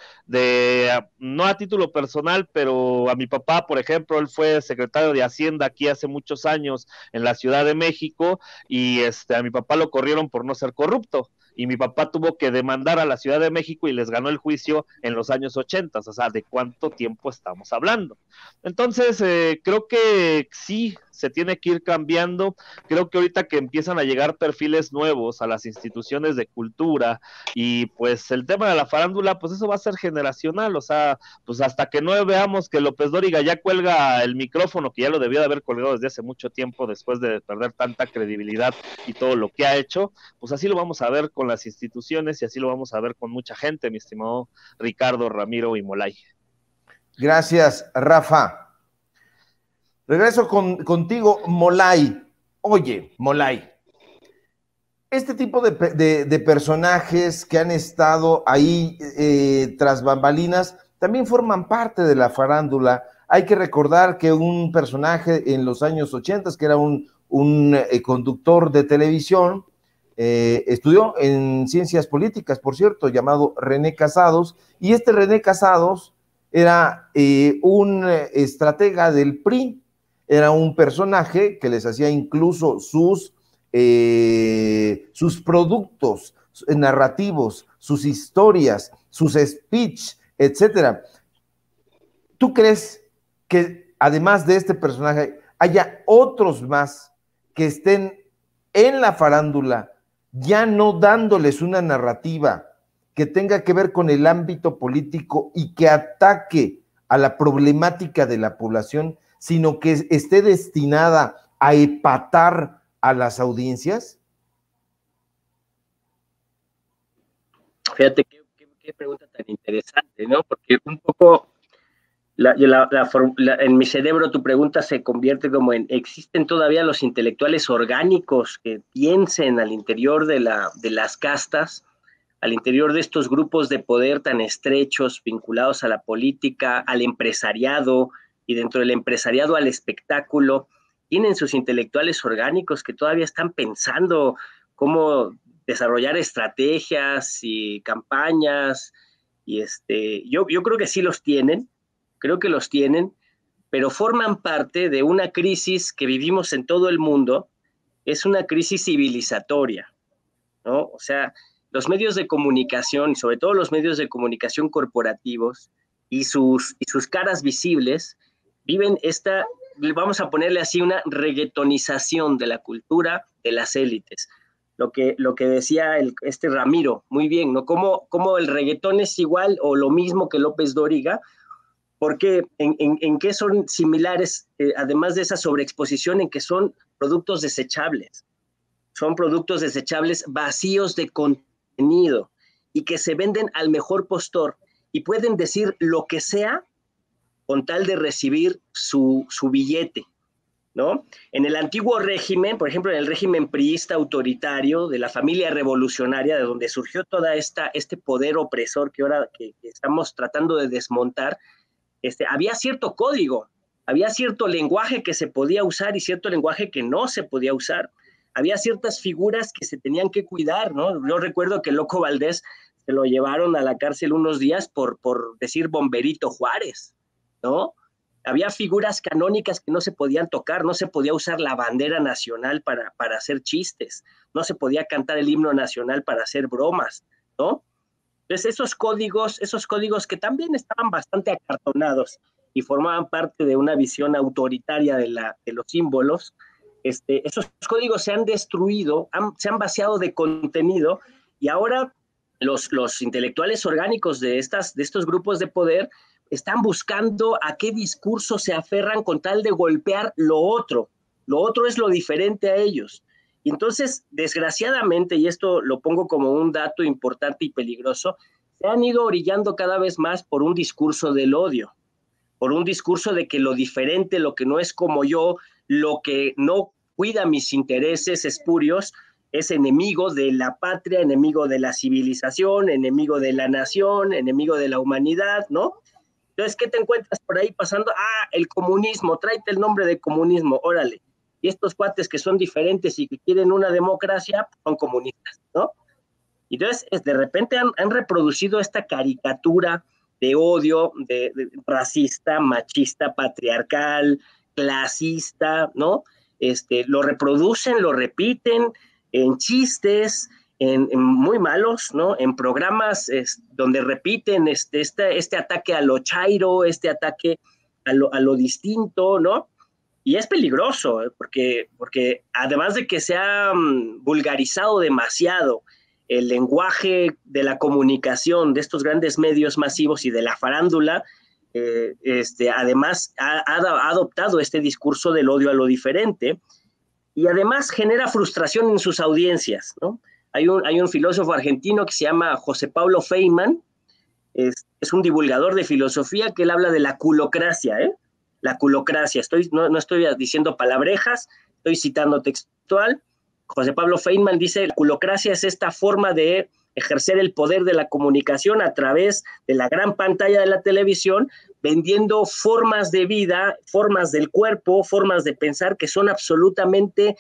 no a título personal, pero a mi papá, por ejemplo, él fue secretario de Hacienda aquí hace muchos años en la Ciudad de México, y a mi papá lo corrieron por no ser corrupto, y mi papá tuvo que demandar a la Ciudad de México y les ganó el juicio en los años 80, o sea, ¿de cuánto tiempo estamos hablando? Entonces, creo que sí, se tiene que ir cambiando. Creo que ahorita que empiezan a llegar perfiles nuevos a las instituciones de cultura, y pues el tema de la farándula, pues eso va a ser generacional, o sea, pues hasta que no veamos que López Dóriga ya cuelga el micrófono, que ya lo debió de haber colgado desde hace mucho tiempo, después de perder tanta credibilidad y todo lo que ha hecho, pues así lo vamos a ver con las instituciones, y así lo vamos a ver con mucha gente, mi estimado Ricardo, Ramiro y Molay. Gracias, Rafa. Regreso contigo, Molay. Oye, Molay, este tipo de personajes que han estado ahí tras bambalinas también forman parte de la farándula. Hay que recordar que un personaje en los años 80, que era un conductor de televisión, estudió en ciencias políticas, por cierto, llamado René Casados, y este René Casados era un estratega del PRI, era un personaje que les hacía incluso sus productos narrativos, sus historias, sus speech, etcétera. ¿Tú crees que además de este personaje haya otros más que estén en la farándula, ya no dándoles una narrativa que tenga que ver con el ámbito político y que ataque a la problemática de la población, sino que esté destinada a epatar a las audiencias? Fíjate qué pregunta tan interesante, ¿no? Porque un poco en mi cerebro tu pregunta se convierte como en, ¿existen todavía los intelectuales orgánicos que piensen al interior de las castas, al interior de estos grupos de poder tan estrechos vinculados a la política, al empresariado, y dentro del empresariado al espectáculo? Tienen sus intelectuales orgánicos que todavía están pensando cómo desarrollar estrategias y campañas, y yo creo que sí los tienen, creo que los tienen, pero forman parte de una crisis que vivimos en todo el mundo. Es una crisis civilizatoria, ¿no? O sea, los medios de comunicación, y sobre todo los medios de comunicación corporativos y sus caras visibles, viven vamos a ponerle así, una reggaetonización de la cultura de las élites. Lo que decía Ramiro, muy bien, ¿no? Cómo el reggaetón es igual o lo mismo que López Dóriga, porque en qué son similares, además de esa sobreexposición, en que son productos desechables. Son productos desechables vacíos de contenido y que se venden al mejor postor y pueden decir lo que sea con tal de recibir su billete, ¿no? En el antiguo régimen, por ejemplo, en el régimen priista autoritario de la familia revolucionaria, de donde surgió toda este poder opresor que ahora que estamos tratando de desmontar, había cierto código, había cierto lenguaje que se podía usar y cierto lenguaje que no se podía usar. Había ciertas figuras que se tenían que cuidar, ¿no? Yo recuerdo que Loco Valdés se lo llevaron a la cárcel unos días por decir Bomberito Juárez, ¿no? Había figuras canónicas que no se podían tocar, no se podía usar la bandera nacional para hacer chistes, no se podía cantar el himno nacional para hacer bromas, ¿no? Entonces esos códigos que también estaban bastante acartonados y formaban parte de una visión autoritaria de los símbolos, esos códigos se han destruido, se han vaciado de contenido, y ahora los intelectuales orgánicos de estos grupos de poder están buscando a qué discurso se aferran con tal de golpear lo otro. Lo otro es lo diferente a ellos. Y entonces, desgraciadamente, y esto lo pongo como un dato importante y peligroso, se han ido orillando cada vez más por un discurso del odio, por un discurso de que lo diferente, lo que no es como yo, lo que no cuida mis intereses espurios, es enemigo de la patria, enemigo de la civilización, enemigo de la nación, enemigo de la humanidad, ¿no? Entonces, ¿qué te encuentras por ahí pasando? Ah, el comunismo, tráete el nombre de comunismo, órale. Y estos cuates que son diferentes y que quieren una democracia, son comunistas, ¿no? Y entonces, de repente han reproducido esta caricatura de odio, de racista, machista, patriarcal, clasista, ¿no? Lo reproducen, lo repiten en chistes, en muy malos, ¿no? En programas donde repiten este ataque a lo chairo, este ataque a lo distinto, ¿no? Y es peligroso, porque además de que se ha vulgarizado demasiado el lenguaje de la comunicación de estos grandes medios masivos y de la farándula, además ha adoptado este discurso del odio a lo diferente, y además genera frustración en sus audiencias, ¿no? Hay un filósofo argentino que se llama José Pablo Feynman, es un divulgador de filosofía, que él habla de la culocracia, la culocracia. No estoy diciendo palabrejas, estoy citando textual. José Pablo Feynman dice: la culocracia es esta forma de ejercer el poder de la comunicación a través de la gran pantalla de la televisión, vendiendo formas de vida, formas del cuerpo, formas de pensar que son absolutamente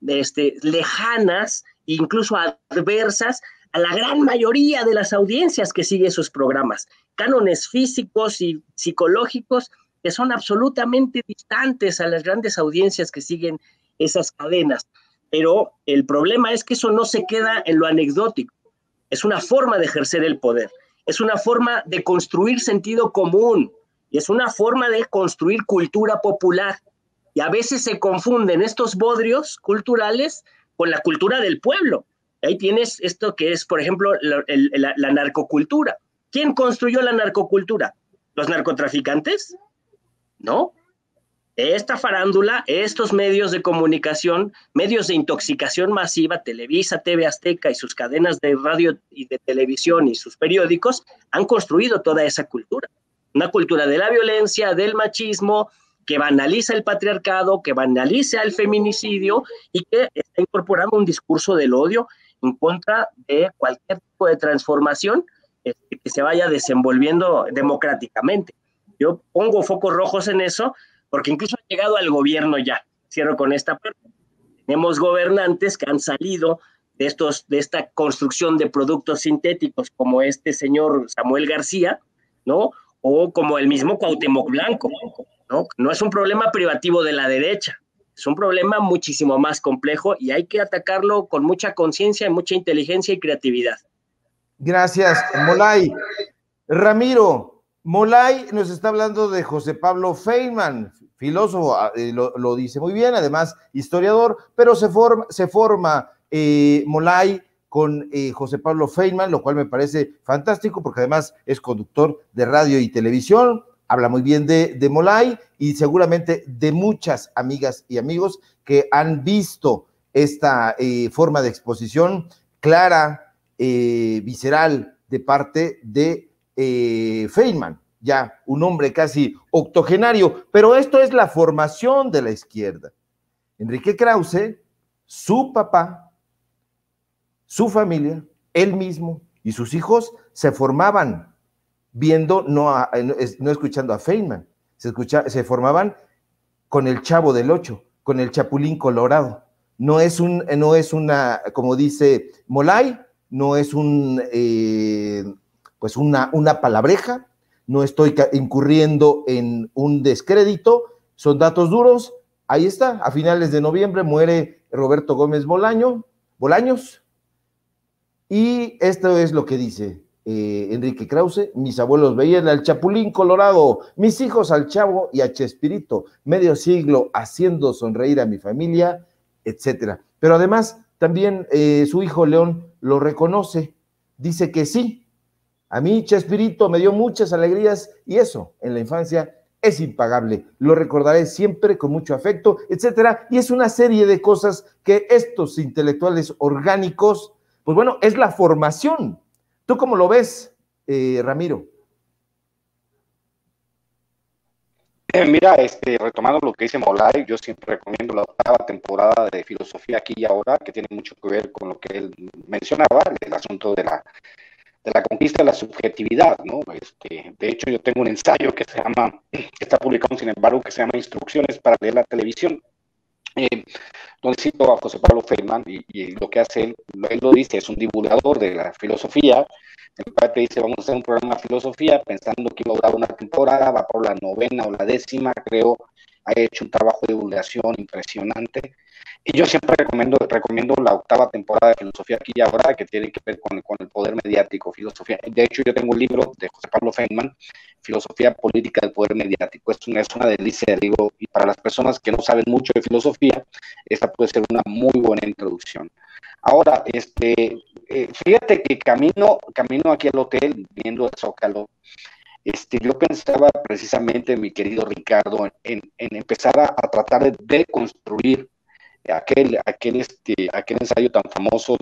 lejanas, incluso adversas a la gran mayoría de las audiencias que siguen esos programas. Cánones físicos y psicológicos que son absolutamente distantes a las grandes audiencias que siguen esas cadenas. Pero el problema es que eso no se queda en lo anecdótico. Es una forma de ejercer el poder, es una forma de construir sentido común, y es una forma de construir cultura popular. Y a veces se confunden estos bodrios culturales con la cultura del pueblo. Ahí tienes esto que es, por ejemplo, la narcocultura. ¿Quién construyó la narcocultura? ¿Los narcotraficantes? No. Esta farándula, estos medios de comunicación, medios de intoxicación masiva, Televisa, TV Azteca y sus cadenas de radio y de televisión y sus periódicos, han construido toda esa cultura. Una cultura de la violencia, del machismo, que banaliza el patriarcado, que banaliza el feminicidio y que está incorporando un discurso del odio en contra de cualquier tipo de transformación que se vaya desenvolviendo democráticamente. Yo pongo focos rojos en eso, porque incluso ha llegado al gobierno ya. Cierro con esta parte. Tenemos gobernantes que han salido de esta construcción de productos sintéticos, como este señor Samuel García, ¿no? O como el mismo Cuauhtémoc Blanco, ¿no? No es un problema privativo de la derecha, es un problema muchísimo más complejo y hay que atacarlo con mucha conciencia, mucha inteligencia y creatividad. Gracias, Molay. Ramiro, Molay nos está hablando de José Pablo Feynman, filósofo, lo dice muy bien, además historiador, pero se forma Molay con José Pablo Feynman, lo cual me parece fantástico, porque además es conductor de radio y televisión, habla muy bien de Molay y seguramente de muchas amigas y amigos que han visto esta forma de exposición clara, visceral, de parte de Feynman, ya un hombre casi octogenario, pero esto es la formación de la izquierda. Enrique Krause, su papá, su familia, él mismo y sus hijos se formaban viendo, no escuchando a Feynman, se formaban con el Chavo del Ocho, con el Chapulín Colorado. No es una, como dice Molay, no es una palabreja, no estoy incurriendo en un descrédito, son datos duros. Ahí está, a finales de noviembre muere Roberto Gómez Bolaños, y esto es lo que dice Enrique Krause: mis abuelos veían al Chapulín Colorado, mis hijos al Chavo y a Chespirito, medio siglo haciendo sonreír a mi familia, etcétera. Pero además, también su hijo León lo reconoce, dice que sí, a mí Chespirito me dio muchas alegrías y eso en la infancia es impagable, lo recordaré siempre con mucho afecto, etcétera. Y es una serie de cosas que estos intelectuales orgánicos, pues bueno, es la formación. ¿Tú cómo lo ves, Ramiro? Mira, retomando lo que dice Molay, yo siempre recomiendo la 8ª temporada de Filosofía Aquí y Ahora, que tiene mucho que ver con lo que él mencionaba, el asunto de la conquista de la subjetividad, ¿no? De hecho, yo tengo un ensayo que está publicado, sin embargo, que se llama Instrucciones para leer la televisión, donde cito a José Pablo Feynman, y lo que hace él lo dice, es un divulgador de la filosofía. En parte dice, vamos a hacer un programa de filosofía, pensando que iba a durar una temporada, va por la 9ª o la 10ª, creo, ha hecho un trabajo de divulgación impresionante. Y yo siempre recomiendo la 8ª temporada de Filosofía Aquí y Ahora, que tiene que ver con el poder mediático, filosofía. De hecho, yo tengo un libro de José Pablo Feynman, Filosofía Política del Poder Mediático. Es una delicia de libro, y para las personas que no saben mucho de filosofía, esta puede ser una muy buena introducción. Ahora, fíjate que camino aquí al hotel, viendo el Zócalo, yo pensaba precisamente, mi querido Ricardo, en empezar a tratar de deconstruir aquel ensayo tan famoso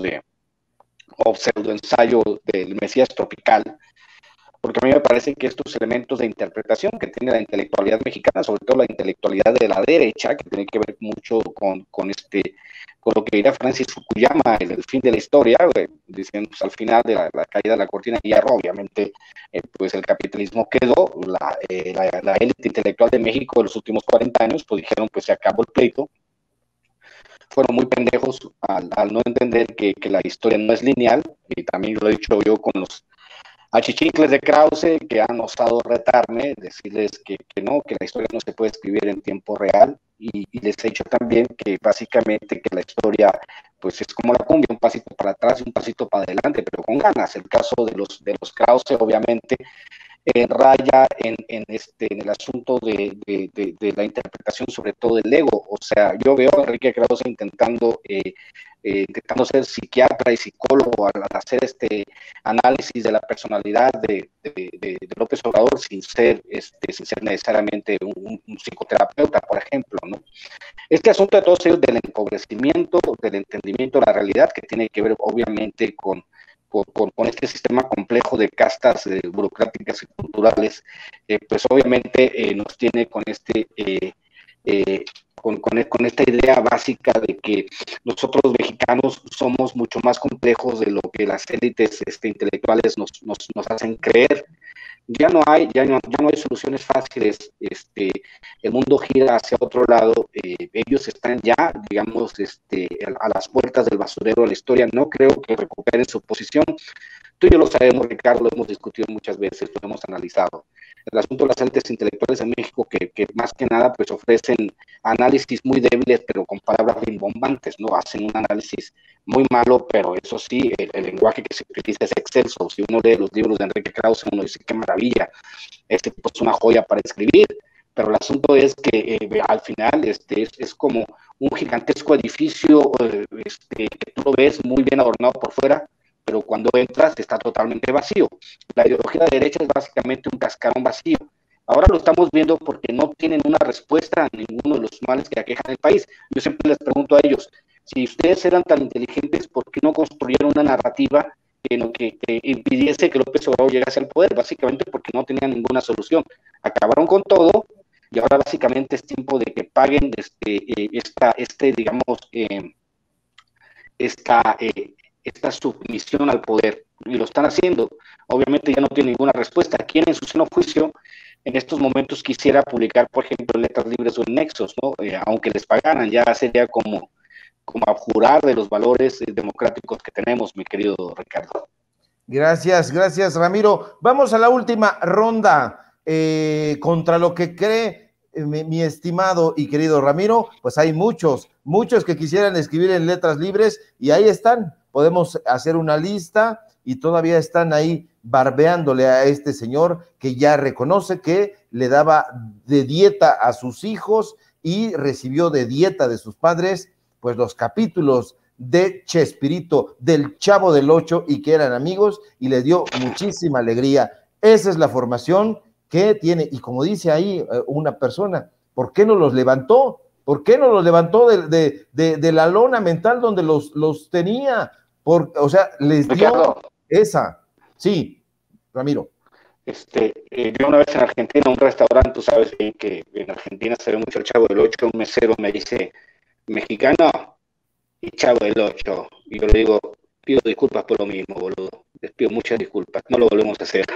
o pseudoensayo del Mesías Tropical, porque a mí me parece que estos elementos de interpretación que tiene la intelectualidad mexicana, sobre todo la intelectualidad de la derecha, que tiene que ver mucho con lo que dirá Francis Fukuyama, el fin de la historia, diciendo, pues, al final de la caída de la cortina de hierro, obviamente, pues el capitalismo quedó, la élite intelectual de México de los últimos 40 años, pues dijeron, pues se acabó el pleito. Fueron muy pendejos al no entender que la historia no es lineal, y también lo he dicho yo con los achichicles de Krause, que han osado retarme, decirles que no, que la historia no se puede escribir en tiempo real, y les he dicho también que básicamente que la historia pues es como la cumbia, un pasito para atrás y un pasito para adelante, pero con ganas. El caso de los Krause, obviamente, raya en el asunto de la interpretación, sobre todo del ego. O sea, yo veo a Enrique Krause intentando ser psiquiatra y psicólogo al hacer este análisis de la personalidad de López Obrador, sin ser necesariamente un psicoterapeuta, por ejemplo, ¿no? Este asunto de todos ellos del empobrecimiento, del entendimiento de la realidad, que tiene que ver obviamente con este sistema complejo de castas burocráticas y culturales, pues obviamente nos tiene con con esta idea básica de que nosotros mexicanos somos mucho más complejos de lo que las élites intelectuales nos hacen creer. Ya no hay soluciones fáciles, el mundo gira hacia otro lado, ellos están ya, digamos, a las puertas del basurero de la historia. No creo que recuperen su posición. Tú y yo lo sabemos, Ricardo, lo hemos discutido muchas veces, lo hemos analizado. El asunto de las élites intelectuales en México, que más que nada pues ofrecen análisis muy débiles, pero con palabras rimbombantes, ¿no? Hacen un análisis muy malo, pero eso sí, el lenguaje que se utiliza es excelso. Si uno lee los libros de Enrique Krause, uno dice, qué maravilla, pues es una joya para escribir. Pero el asunto es que al final es como un gigantesco edificio que tú lo ves muy bien adornado por fuera, pero cuando entras está totalmente vacío. La ideología de derecha es básicamente un cascarón vacío. Ahora lo estamos viendo porque no tienen una respuesta a ninguno de los males que aquejan el país. Yo siempre les pregunto a ellos, si ustedes eran tan inteligentes, ¿por qué no construyeron una narrativa que impidiese que López Obrador llegase al poder? Básicamente porque no tenían ninguna solución. Acabaron con todo, y ahora básicamente es tiempo de que paguen esta submisión al poder, y lo están haciendo. Obviamente ya no tiene ninguna respuesta. Quien en su seno juicio en estos momentos quisiera publicar, por ejemplo, en Letras Libres o en Nexos, ¿no? Aunque les pagaran, ya sería como abjurar de los valores democráticos que tenemos, mi querido Ricardo. Gracias, gracias, Ramiro. Vamos a la última ronda. Contra lo que cree mi estimado y querido Ramiro, pues hay muchos que quisieran escribir en letras libres y ahí están. Podemos hacer una lista y todavía están ahí barbeándole a este señor que ya reconoce que le daba de dieta a sus hijos y recibió de dieta de sus padres, pues los capítulos de Chespirito, del Chavo del Ocho, y que eran amigos, y le dio muchísima alegría. Esa es la formación que tiene, y como dice ahí una persona, ¿por qué no los levantó? ¿Por qué no los levantó de la lona mental donde los tenía? O sea, les dio Ricardo, esa. Sí, Ramiro. Yo una vez en Argentina, un restaurante, tú sabes bien que en Argentina se ve mucho el Chavo del Ocho, un mesero me dice, mexicano y Chavo del Ocho, y yo le digo, pido disculpas por lo mismo, boludo, les pido muchas disculpas, no lo volvemos a hacer.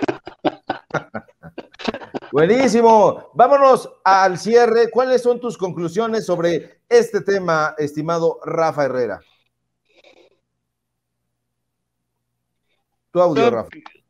Buenísimo. Vámonos al cierre. ¿Cuáles son tus conclusiones sobre este tema, estimado Rafa Herrera? Tu audio, Rafa.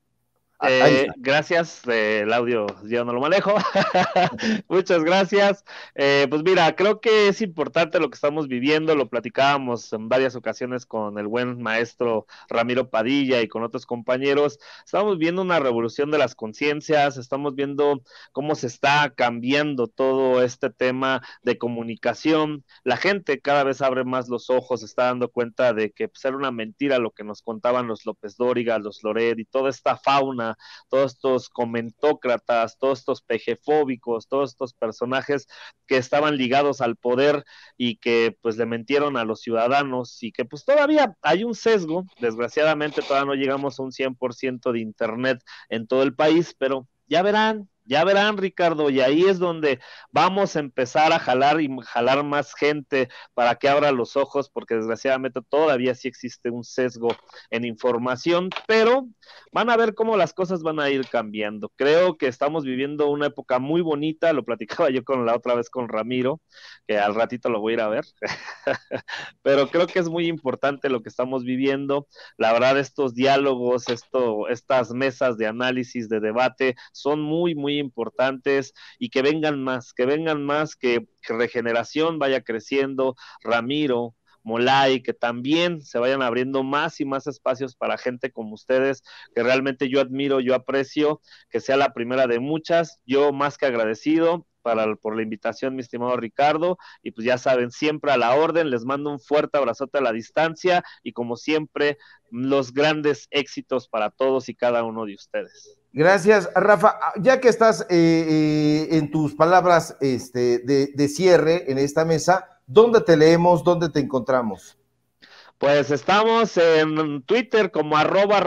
Gracias, el audio yo no lo manejo. Muchas gracias. Pues mira, creo que es importante lo que estamos viviendo, lo platicábamos en varias ocasiones con el buen maestro Ramiro Padilla y con otros compañeros. Estamos viendo una revolución de las conciencias, estamos viendo cómo se está cambiando todo este tema de comunicación. La gente cada vez abre más los ojos, se está dando cuenta de que pues, era una mentira lo que nos contaban los López Dóriga, los Loret y toda esta fauna, todos estos comentócratas, todos estos pejefóbicos, todos estos personajes que estaban ligados al poder y que pues le mentieron a los ciudadanos y que pues todavía hay un sesgo, desgraciadamente todavía no llegamos a un 100% de internet en todo el país, pero ya verán, Ricardo, y ahí es donde vamos a empezar a jalar y jalar más gente para que abra los ojos, porque desgraciadamente todavía sí existe un sesgo en información, pero van a ver cómo las cosas van a ir cambiando. Creo que estamos viviendo una época muy bonita, lo platicaba yo con la otra vez con Ramiro, que al ratito lo voy a ir a ver, pero creo que es muy importante lo que estamos viviendo. La verdad, estos diálogos, estas mesas de análisis, de debate, son muy, muy importantes y que vengan más, que Regeneración vaya creciendo, Ramiro, Molay, que también se vayan abriendo más y más espacios para gente como ustedes, que realmente yo admiro, yo aprecio, que sea la primera de muchas. Yo más que agradecido por la invitación, mi estimado Ricardo, y pues ya saben, siempre a la orden, les mando un fuerte abrazote a la distancia y como siempre, los grandes éxitos para todos y cada uno de ustedes. Gracias, Rafa. Ya que estás en tus palabras de cierre en esta mesa, ¿dónde te leemos? ¿Dónde te encontramos? Pues estamos en Twitter como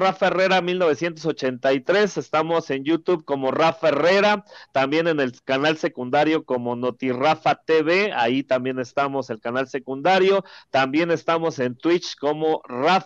@RafaHerrera1983, estamos en YouTube como Rafa Herrera, también en el canal secundario como NotiRafa TV, ahí también estamos el canal secundario, también estamos en Twitch como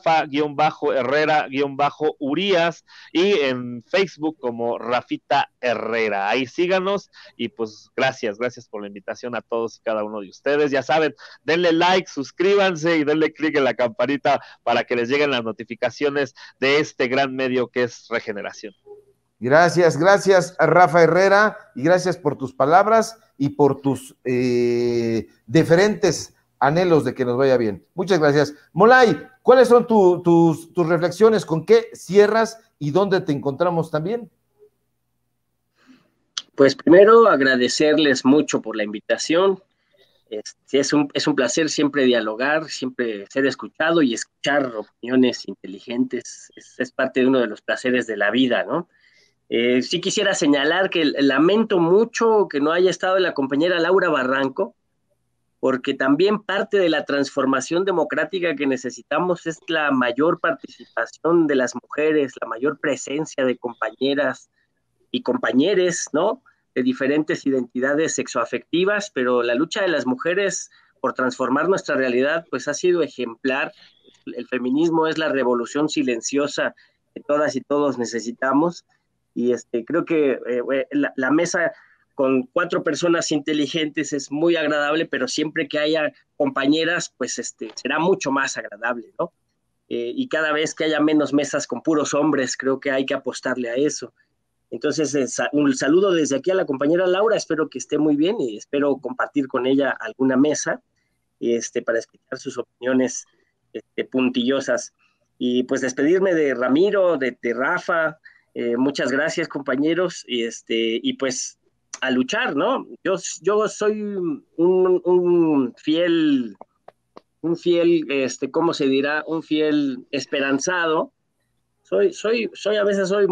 Rafa-Herrera-Urias y en Facebook como Rafita Herrera, ahí síganos y pues gracias por la invitación a todos y cada uno de ustedes, ya saben, denle like, suscríbanse y denle click en la campanita para que les lleguen las notificaciones de este gran medio que es Regeneración. Gracias, Rafa Herrera, y gracias por tus palabras y por tus diferentes anhelos de que nos vaya bien. Muchas gracias. Molay, ¿cuáles son tus reflexiones? ¿Con qué cierras y dónde te encontramos también? Pues primero agradecerles mucho por la invitación. Es un placer siempre dialogar, siempre ser escuchado y escuchar opiniones inteligentes. Es parte de uno de los placeres de la vida, ¿no? Sí quisiera señalar que lamento mucho que no haya estado la compañera Laura Barranco, porque también parte de la transformación democrática que necesitamos es la mayor participación de las mujeres, la mayor presencia de compañeras y compañeres, ¿no?, de diferentes identidades sexoafectivas, pero la lucha de las mujeres por transformar nuestra realidad pues ha sido ejemplar. El feminismo es la revolución silenciosa que todas y todos necesitamos, y creo que la mesa con 4 personas inteligentes es muy agradable, pero siempre que haya compañeras pues será mucho más agradable, ¿no? y cada vez que haya menos mesas con puros hombres, creo que hay que apostarle a eso. Entonces, un saludo desde aquí a la compañera Laura, espero que esté muy bien y espero compartir con ella alguna mesa para escuchar sus opiniones puntillosas. Y pues despedirme de Ramiro, de Rafa, muchas gracias compañeros, y pues a luchar, ¿no? Yo soy un fiel, ¿cómo se dirá? Un fiel esperanzado. A veces soy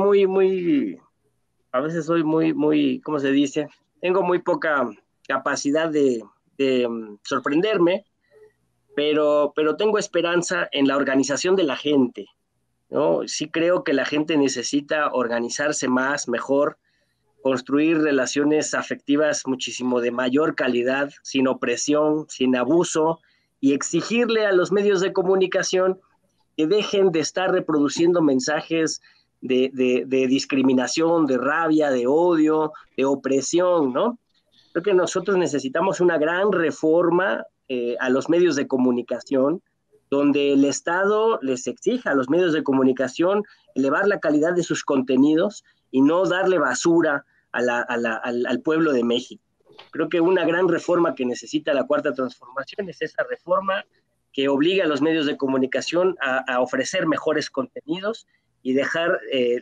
muy, ¿cómo se dice? Tengo muy poca capacidad de sorprenderme, pero tengo esperanza en la organización de la gente, ¿no? Sí creo que la gente necesita organizarse más, mejor, construir relaciones afectivas muchísimo de mayor calidad, sin opresión, sin abuso, y exigirle a los medios de comunicación que dejen de estar reproduciendo mensajes de discriminación, de rabia, de odio, de opresión, ¿no? Creo que nosotros necesitamos una gran reforma a los medios de comunicación, donde el Estado les exija a los medios de comunicación elevar la calidad de sus contenidos y no darle basura al pueblo de México. Creo que una gran reforma que necesita la Cuarta Transformación es esa reforma que obliga a los medios de comunicación a ofrecer mejores contenidos y dejar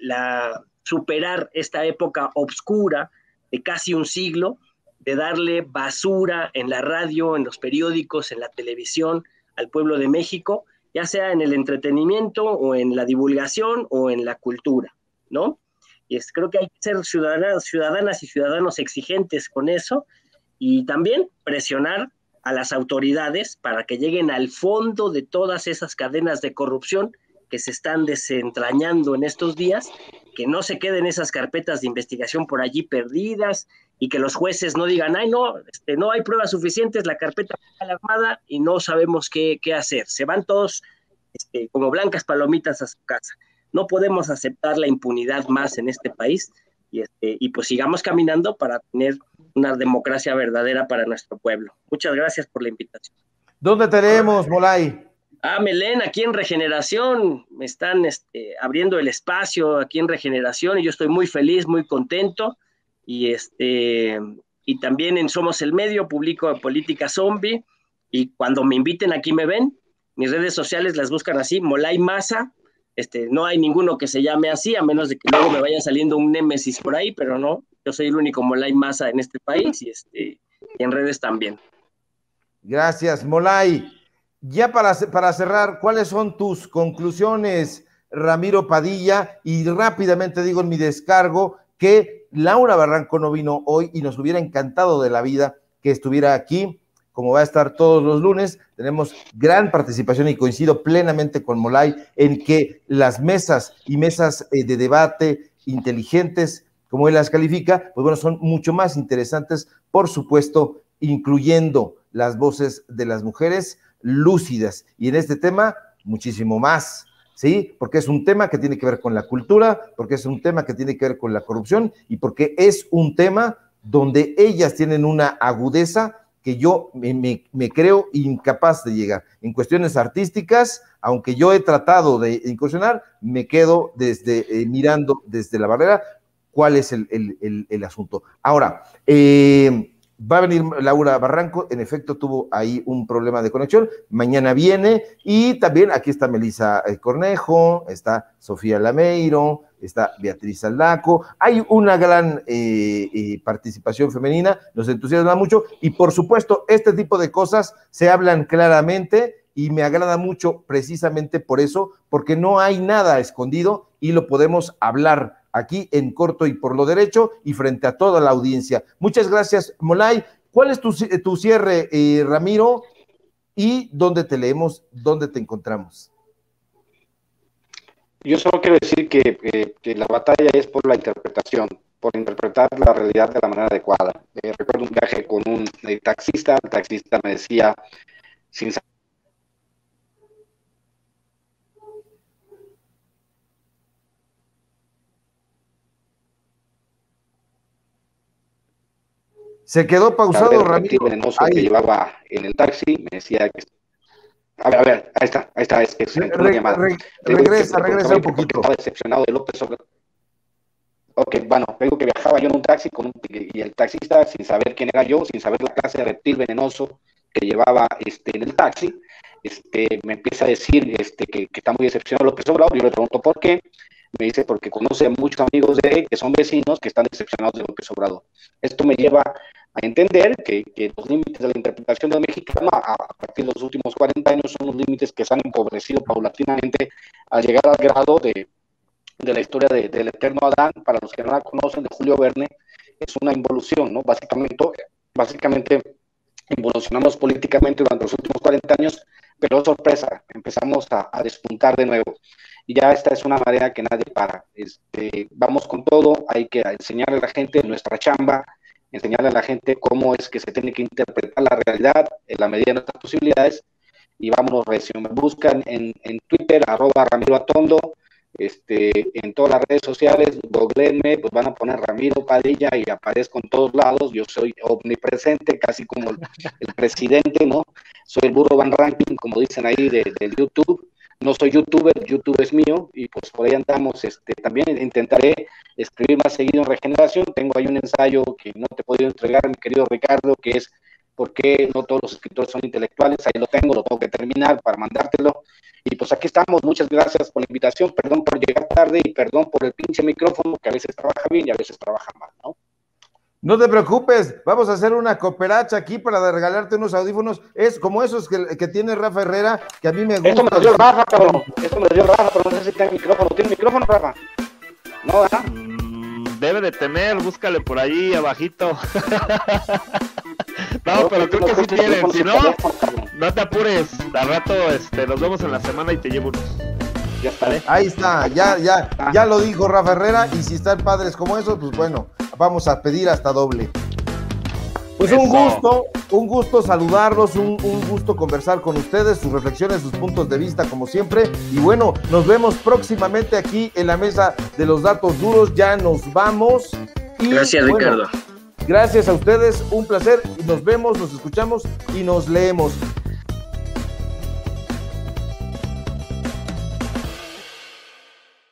superar esta época obscura de casi un siglo, de darle basura en la radio, en los periódicos, en la televisión al pueblo de México, ya sea en el entretenimiento o en la divulgación o en la cultura, ¿no? Y creo que hay que ser ciudadanas y ciudadanos exigentes con eso y también presionar a las autoridades para que lleguen al fondo de todas esas cadenas de corrupción que se están desentrañando en estos días, que no se queden esas carpetas de investigación por allí perdidas y que los jueces no digan, ay, no, no hay pruebas suficientes, la carpeta está alarmada y no sabemos qué hacer. Se van todos como blancas palomitas a su casa. No podemos aceptar la impunidad más en este país y pues sigamos caminando para tener una democracia verdadera para nuestro pueblo. Muchas gracias por la invitación. ¿Dónde te leemos, Molay? Melén, aquí en Regeneración, me están abriendo el espacio aquí en Regeneración y yo estoy muy feliz, muy contento y también en Somos el Medio publico Política Zombie y cuando me inviten aquí me ven, mis redes sociales las buscan así, Molay Maza, no hay ninguno que se llame así, a menos de que luego me vaya saliendo un némesis por ahí, pero no, yo soy el único Molay Maza en este país y en redes también. Gracias, Molay. Ya para cerrar, ¿cuáles son tus conclusiones, Ramiro Padilla? Y rápidamente digo en mi descargo que Laura Barranco no vino hoy y nos hubiera encantado de la vida que estuviera aquí, como va a estar todos los lunes. Tenemos gran participación y coincido plenamente con Molay en que las mesas y mesas de debate inteligentes, como él las califica, pues bueno, son mucho más interesantes, por supuesto, incluyendo las voces de las mujeres lúcidas, y en este tema muchísimo más, ¿sí? Porque es un tema que tiene que ver con la cultura, porque es un tema que tiene que ver con la corrupción, y porque es un tema donde ellas tienen una agudeza que yo me creo incapaz de llegar. En cuestiones artísticas, aunque yo he tratado de incursionar, me quedo mirando desde la barrera cuál es el asunto. Ahora, va a venir Laura Barranco, en efecto tuvo ahí un problema de conexión, mañana viene, y también aquí está Melissa Cornejo, está Sofía Lameiro, está Beatriz Aldaco, hay una gran participación femenina, nos entusiasma mucho, y por supuesto este tipo de cosas se hablan claramente, y me agrada mucho precisamente por eso, porque no hay nada escondido, y lo podemos hablar aquí en corto y por lo derecho y frente a toda la audiencia. Muchas gracias, Molay. ¿Cuál es tu cierre, Ramiro? ¿Y dónde te leemos? ¿Dónde te encontramos? Yo solo quiero decir que la batalla es por la interpretación, por interpretar la realidad de la manera adecuada. Recuerdo un viaje con un taxista, el taxista me decía, sin Se quedó pausado, Ramiro. venenoso que llevaba en el taxi, me decía que A ver, ahí está, es que se entró una llamada. Regresa un poquito. Estaba decepcionado de López Obrador. Ok, bueno, digo que viajaba yo en un taxi y el taxista, sin saber quién era yo, sin saber la clase de reptil venenoso que llevaba en el taxi, me empieza a decir que está muy decepcionado de López Obrador. Yo le pregunto por qué. Me dice porque conoce a muchos amigos de él que son vecinos que están decepcionados de López Obrador. Esto me lleva a entender que los límites de la interpretación del mexicano a partir de los últimos 40 años son los límites que se han empobrecido paulatinamente al llegar al grado de la historia del eterno Adán. Para los que no la conocen, de Julio Verne, es una involución, ¿no? Básicamente involucionamos políticamente durante los últimos 40 años, pero sorpresa, empezamos a despuntar de nuevo. Y ya esta es una marea que nadie para. Vamos con todo, hay que enseñarle a la gente nuestra chamba, enseñarle a la gente cómo es que se tiene que interpretar la realidad en la medida de nuestras posibilidades, y vámonos recio. Me buscan en Twitter, @RamiroAtondo, en todas las redes sociales, googleenme, pues van a poner Ramiro Padilla y aparezco en todos lados. Yo soy omnipresente, casi como el presidente, ¿no? Soy el burro Van Ranking, como dicen ahí, del YouTube. No soy youtuber, YouTube es mío, y pues por ahí andamos. También intentaré escribir más seguido en Regeneración. Tengo ahí un ensayo que no te he podido entregar, mi querido Ricardo, que es ¿por qué no todos los escritores son intelectuales? Ahí lo tengo que terminar para mandártelo. Y pues aquí estamos. Muchas gracias por la invitación, perdón por llegar tarde y perdón por el pinche micrófono que a veces trabaja bien y a veces trabaja mal, ¿no? No te preocupes, vamos a hacer una cooperacha aquí para regalarte unos audífonos, es como esos que tiene Rafa Herrera, que a mí me gusta. Esto me lo dio Rafa, cabrón, pero no sé si tiene micrófono. ¿Tiene micrófono, Rafa? No, ¿verdad? Debe de tener, búscale por ahí abajito. No, pero creo que sí tienen, si no, no te apures, al rato nos vemos en la semana y te llevo unos. Ya está. Ahí está, ya lo dijo Rafa Herrera, y si están padres como esos, pues bueno, vamos a pedir hasta doble. Pues un gusto saludarlos, un gusto conversar con ustedes, sus reflexiones, sus puntos de vista como siempre, y bueno, nos vemos próximamente aquí en la mesa de los datos duros. Ya nos vamos. Y, gracias, Ricardo. Gracias a ustedes, un placer, y nos vemos, nos escuchamos y nos leemos.